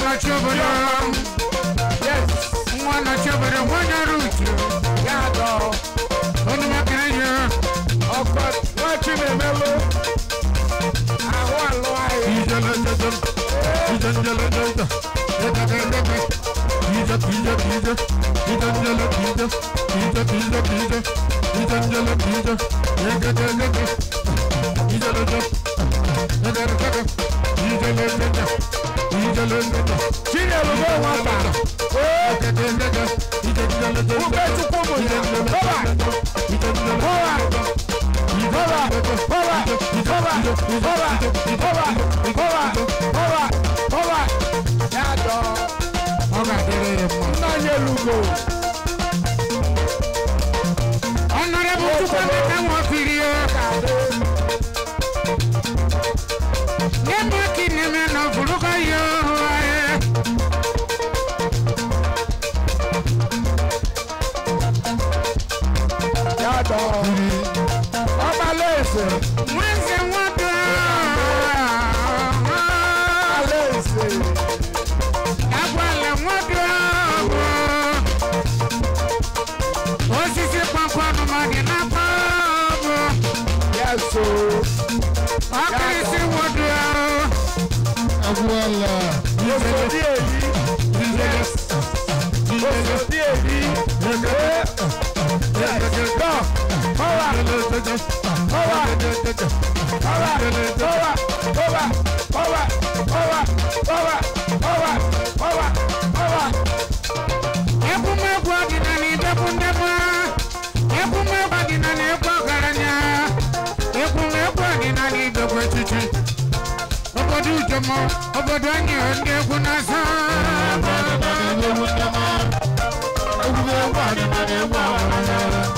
Mwana chobere. Yes. Mwana chobere mwana ruchu. Yado. Onu makereje. Ọkọ wachi me melo. Awa lo aye. Ijele jele. Ijele jele. Ida ida ida. Ida ida ida. Ida jele ida. Ida ida ida. Ida jele ida. Ida jele ida. Ida jele. Ida jele. Ida jele. Ida jele. Chile lo go wapa. Oh, ida jele. Ida jele. Uke tukomo ya. Baba. Ida jele. Baba. Baba. Baba. Baba. Baba. Baba. Baba. Baba. Baba. Yado. Oga dere mo. Na yelugo. Honorable Tukame na mo firio. Nemo kineme na fuluka yo. Yado. Oba lese. Mwenze wado. Alese. Agbala wado. Osisi pampano magina pabo. Yeso. Akrisi wado. Agbala. Yeso dieli. Yes. Yeso dieli. Yes. Go. Power. Power. Power. Power. Power. Power. Power. Power. Power. Power. Epume kwa dinani depundema. Epume kwa dinani epakaranya. Epume kwa dinani depwechichi. Obodu jamo. Obodu anyi ende kunasa. Epume kwa dinani epakaranya.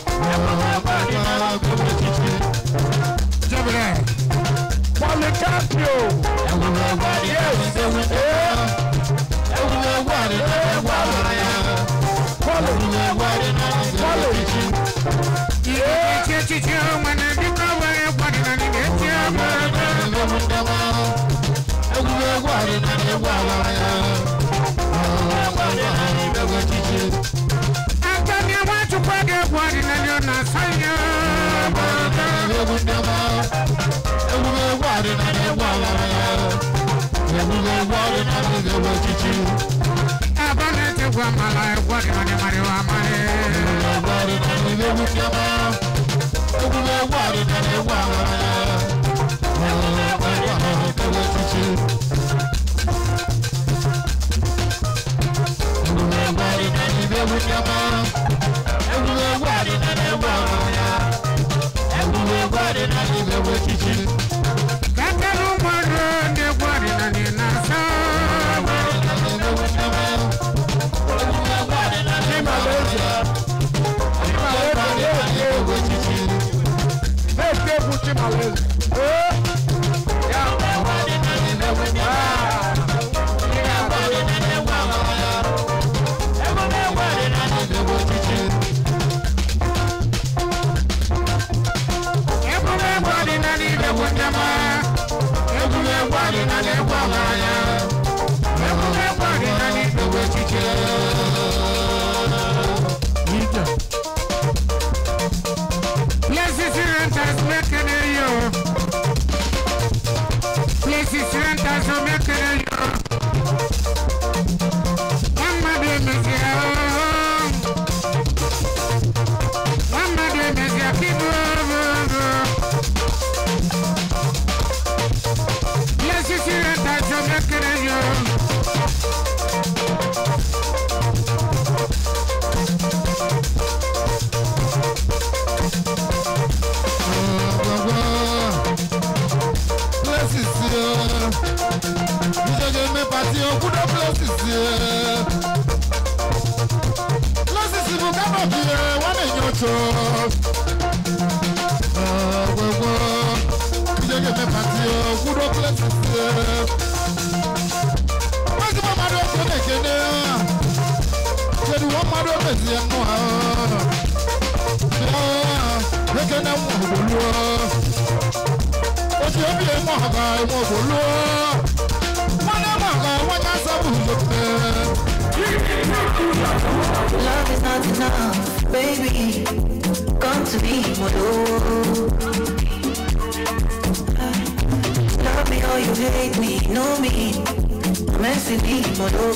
Jabra Polycarpio Antonia watu kwage kwani nalio na sanya Abanete kwa mala kwani nani mari wa mari not enough, baby. Come to me, Modo. Love me or you hate me, know me. I'm messing me, Modo.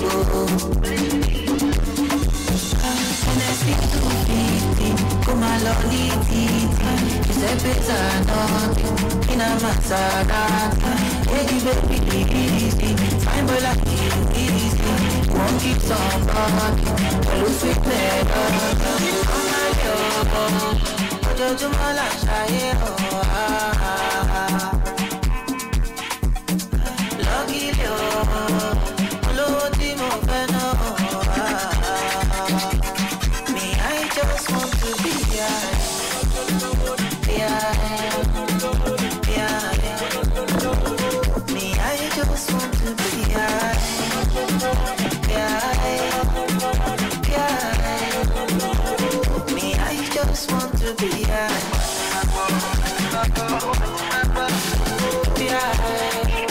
And I speak to me, come on, lolly, you say better nothing, in a massada. Hey, baby, easy, fine boy like you, easy. Won't keep somebody, a little sweet letter. I'm not your, but you're too much like shy, oh, ah. Lucky you, low team of an me, I just want to be high. Yeah, yeah, yeah. Me, I just want to be high. Yeah, yeah. Me, I just want to be high. Yeah.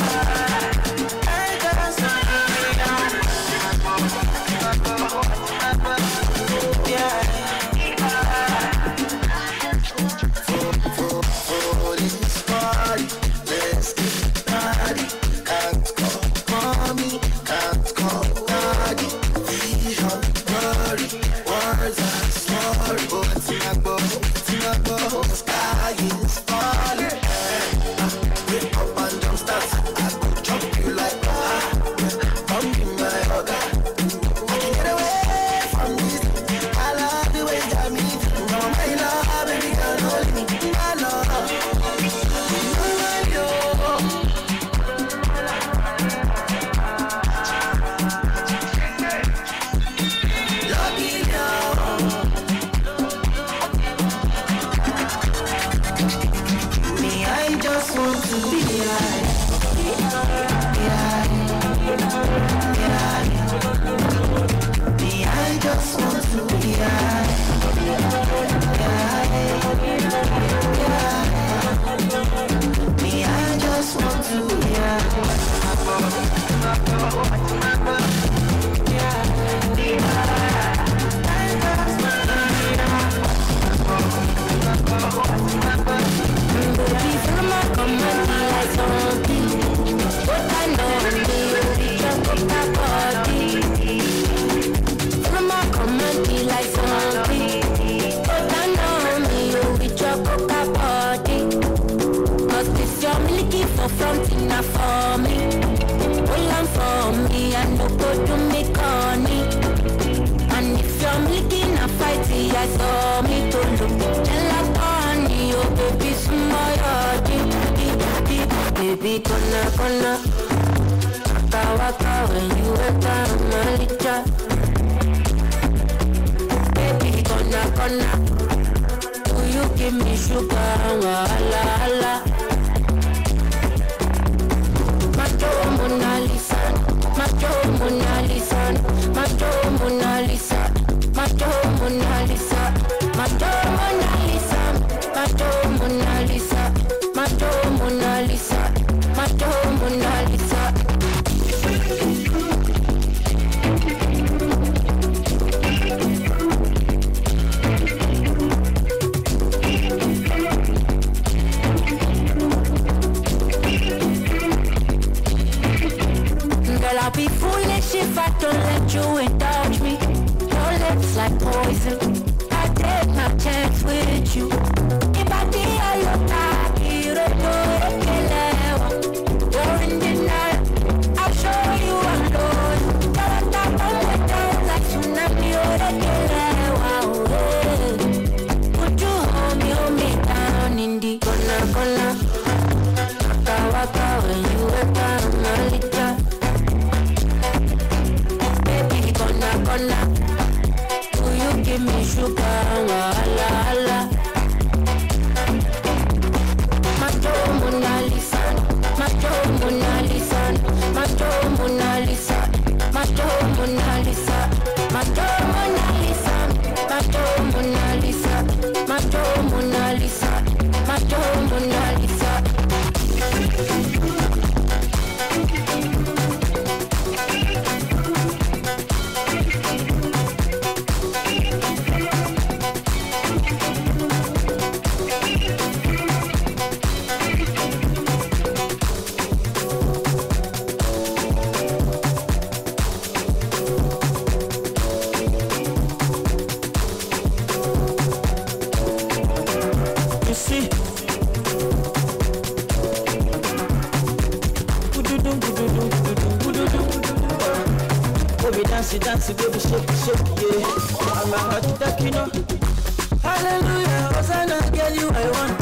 dance, dance, baby, shake, shake, yeah. I'm a hot takino. Hallelujah, Hosanna, girl, you I want.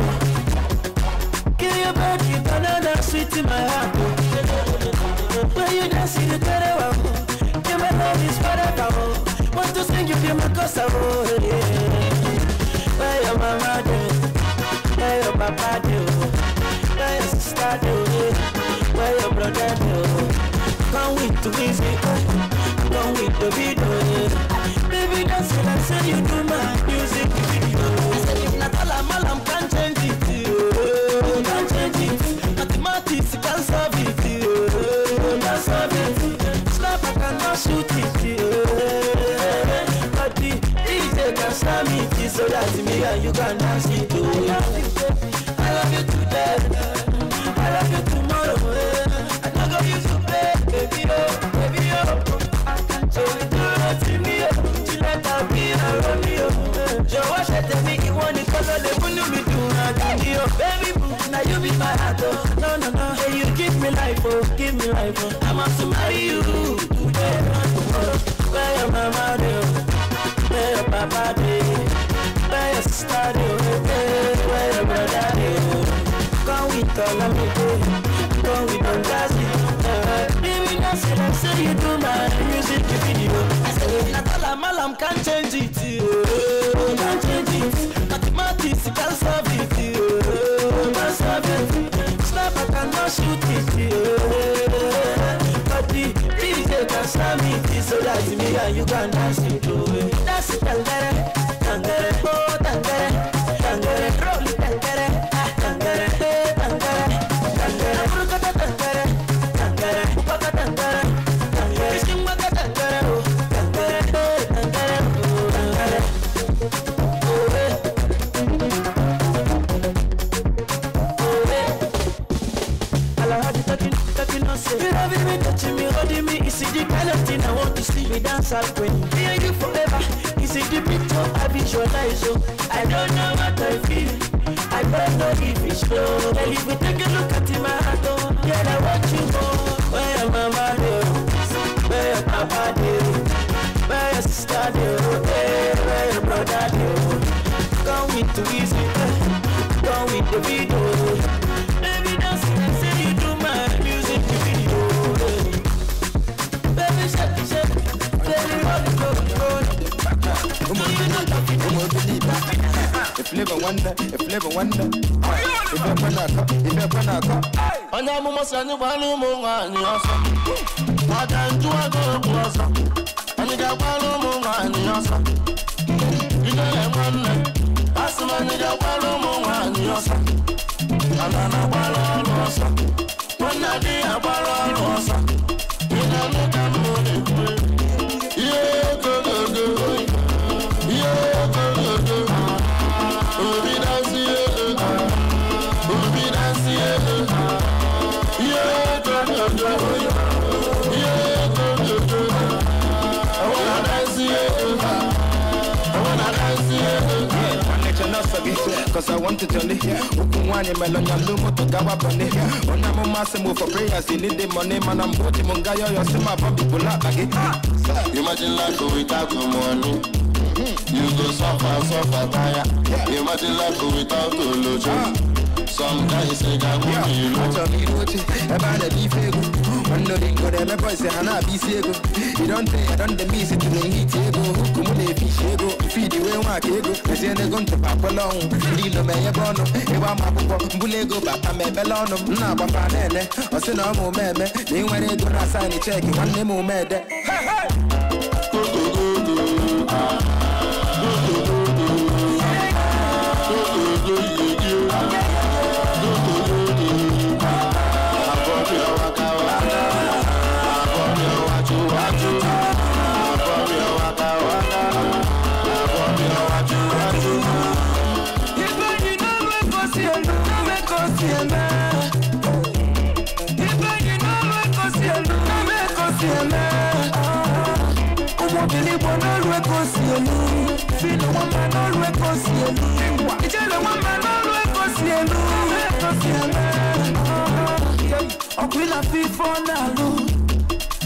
Give your body banana sweet in my heart. When you dance, you get it wow. Give my love is forever. Want to sing you, feel my cosa, oh yeah. Where your mama do? Where your papa do? Where your sister do? Where your brother do? Come with to easy, come with the video. Baby, dance it like say you do my music video. I said if not all I'm all I'm can't change it, can't change it. Mathematics can't solve it, can't solve it. Slap I cannot shoot it, but the D J can slam it so that me and you can dance it. I love you today, I love you tomorrow. I don't go you to play, baby oh, baby oh. So you do it to me oh, you let her be around me oh. Joe wash it to me, you want it cause all they want me do now, baby boo, now you be my heart oh. No, no, no, hey you give me life oh, give me life oh. I want to marry you today, not tomorrow. Where your mama do, where your papa do, where your sister do, where your brother do. Come with all of me do, come with all that shit. Baby, that's it, I say you do my music video. I say if not all I'm all I'm can't change it, can't change it. Mathematics can't solve it, can't solve it. Snap I cannot shoot it, but the D J can slam it so that me and you can dance it. Dance it, tangere, tangere, oh tangere, tangere, roll it, tangere, tangere, tangere, tangere, burukata tangere, tangere, bukaka tangere, tangere, ishimaka tangere, oh tangere, tangere, oh tangere, oh eh, oh eh. Allah had talking, talking on say, you loving me, touching me, holding me. Is it the kind of thing I want to see me dance out when me and you forever? Is it the picture I visualize? Oh, I don't know what I feel. I don't know if it's true. Girl, if we take a look at my heart, oh, girl, I want you more. Where your mama do? Where your papa do? Where your sister do? Where your brother do? Come with the easy, come with the video. Baby, dance and say you do my music video. Baby, shake it, shake it. Baby, roll it, roll it, roll it. If live a wonder, if live a wonder, if you're gonna come, if you're gonna come. On a moment, son, you want to move on your son. I can't do a good person. And you got one move on your son. You don't have one night. As a man, you got one move on your son. And I'm a ball one day, a ball you don't look at me. Yeah, go, go, go. Yeah, go, go, go. Oh, be dancing, oh, be dancing. Yeah, go, go, go. Yeah, go, go, go. I wanna dance, I wanna dance, yeah. Cause I want to tell it. Ukumwani melonya lumo to gawa bone. Ona mo massive for prayers, you need the money, man. I'm putting Mungayo, your sima bambi pula again. Imagine life without the money. You go suffer, suffer, tire. Imagine life without the lojo. Some guys say that would be low. I tell me what you about the beef ego. One no thing go there, my boy say Hana be ego. You don't pay, I don't the miss it to the heat ego. Come on, fish ego. Feed the way one ego. I say they're going to pop along. Lino me a bono. If I'm a pop, bulego, papa me belono. Nah, papa nene. I say no more meme. They when they do not sign a check. One name more mad. Hey, hey. Go, go, go, go. Ah. Go, go, go, go. Go, go, go, go.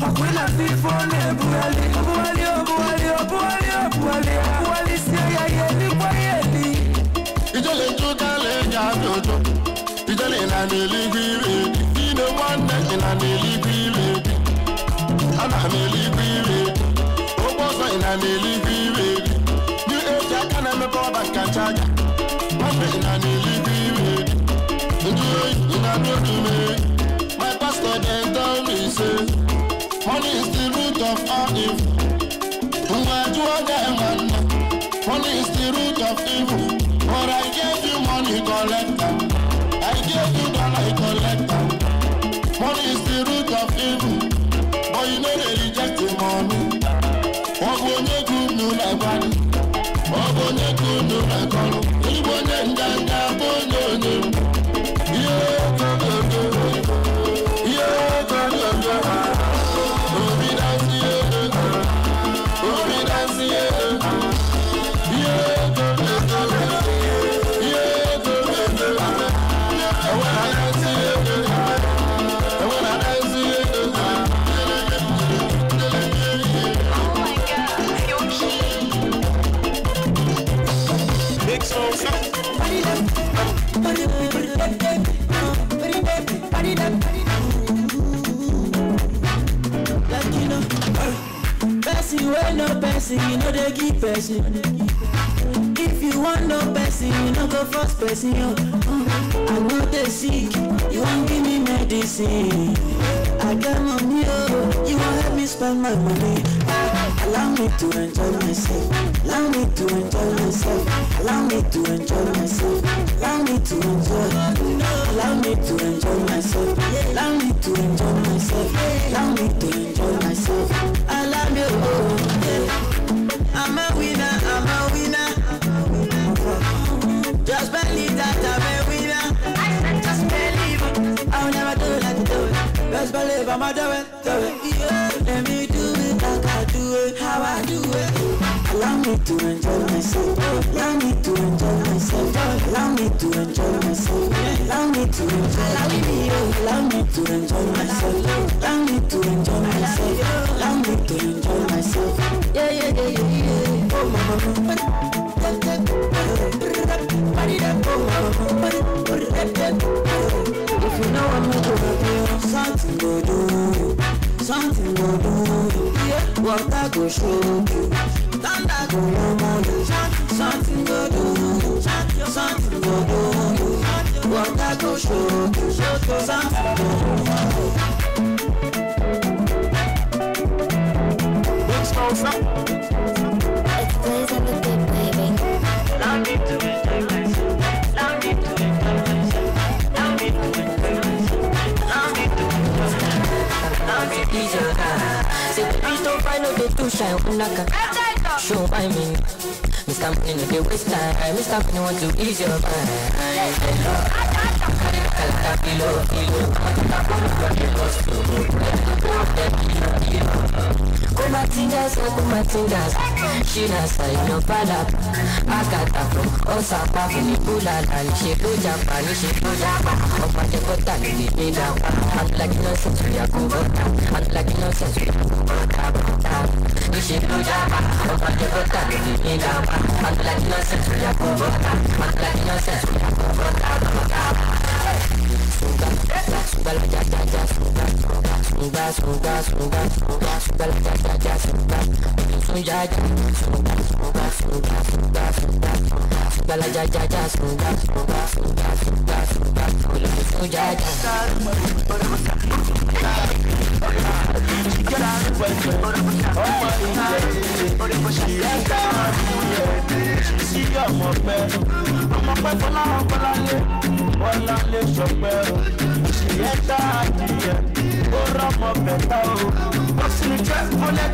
Aquila fifone, buali, buali, buali, buali, buali, buali, siya yeli, buali. Ijole jukale nyabojo, ijole na neligire, ino wanda ina neligire, ana neligire, oboso ina neligire, ni eja kana me ko bankachaga, mama ina neligire, enjoy ina dojume. My pastor then told me say, money is the root of all evil. Money is the root of evil. But I gave you money, collector. I gave you dollar, collector. Money is the root of evil. But you know they reject the money. What will you do no like body? What will you do no like color? You want to end up on your yeah, go, go, go. Yeah, go, go, go. Oh, be dance, yeah. Oh, be dance, yeah. Yeah, go, go, go. Yeah, go, go, go. I wanna dance, yeah. I wanna dance, yeah. Oh my God, you're cute. Big song, son. Party them, party them, party them, party them, party them, party them. Like you know, person wey no person, you know they keep person. If you want no person, you know go first person. Yo. I know they sick, you won't give me medicine. I got money, oh, you won't help me spend my money. Allow me to enjoy myself. Allow me to enjoy myself. Allow me to enjoy myself. Allow me to enjoy. Allow me to enjoy myself. Allow me to enjoy myself. Allow me to enjoy myself. Allow me, oh, yeah. I'm a winner. I'm a winner. Just believe that I'm a winner. I said just believe it. I'll never do it like you do it. Just believe I'ma do it, do it. Yeah. Let me do it like I do it, how I do it. Allow me to enjoy myself. Allow me to enjoy myself. Allow me to enjoy myself. Allow me to enjoy. Allow me to enjoy myself. Allow me to enjoy myself. Allow me to enjoy myself. Yeah, yeah, yeah, yeah, yeah. Oh, mama. If you know I'm not gonna do something, go do something, go do yeah. Water go show you, thunder go run you. Something go do, something go do. Water go show you, something go do. Big song, son. It's Blaze and the Big Baby. Allow me to enjoy myself. Allow me to enjoy myself. Allow me to enjoy myself. Allow me to enjoy myself. Allow me to enjoy myself. Say please don't find out the two shine when I can show my me. Mister Money no dey waste time. Mister Money want to ease your mind. Kilo, kilo, oh my fingers, oh my fingers. She not say no bad. I got that from Osaka, from the Bulala. She do Japan, she do Japan. Oh my God, I need me down. I'm like innocent, we are good. I'm like innocent, we are good. She do Japan. Oh my God, I need me down. I'm like innocent, we are good. I'm like innocent, we are good. Suga, suga la ja ja ja suga, suga suga suga suga suga la ja ja ja suga, suga ja suga suga suga suga suga suga la ja ja ja suga suga suga suga suga suga ja. She enter here, oh Rama better oh. What's in the dress, bullet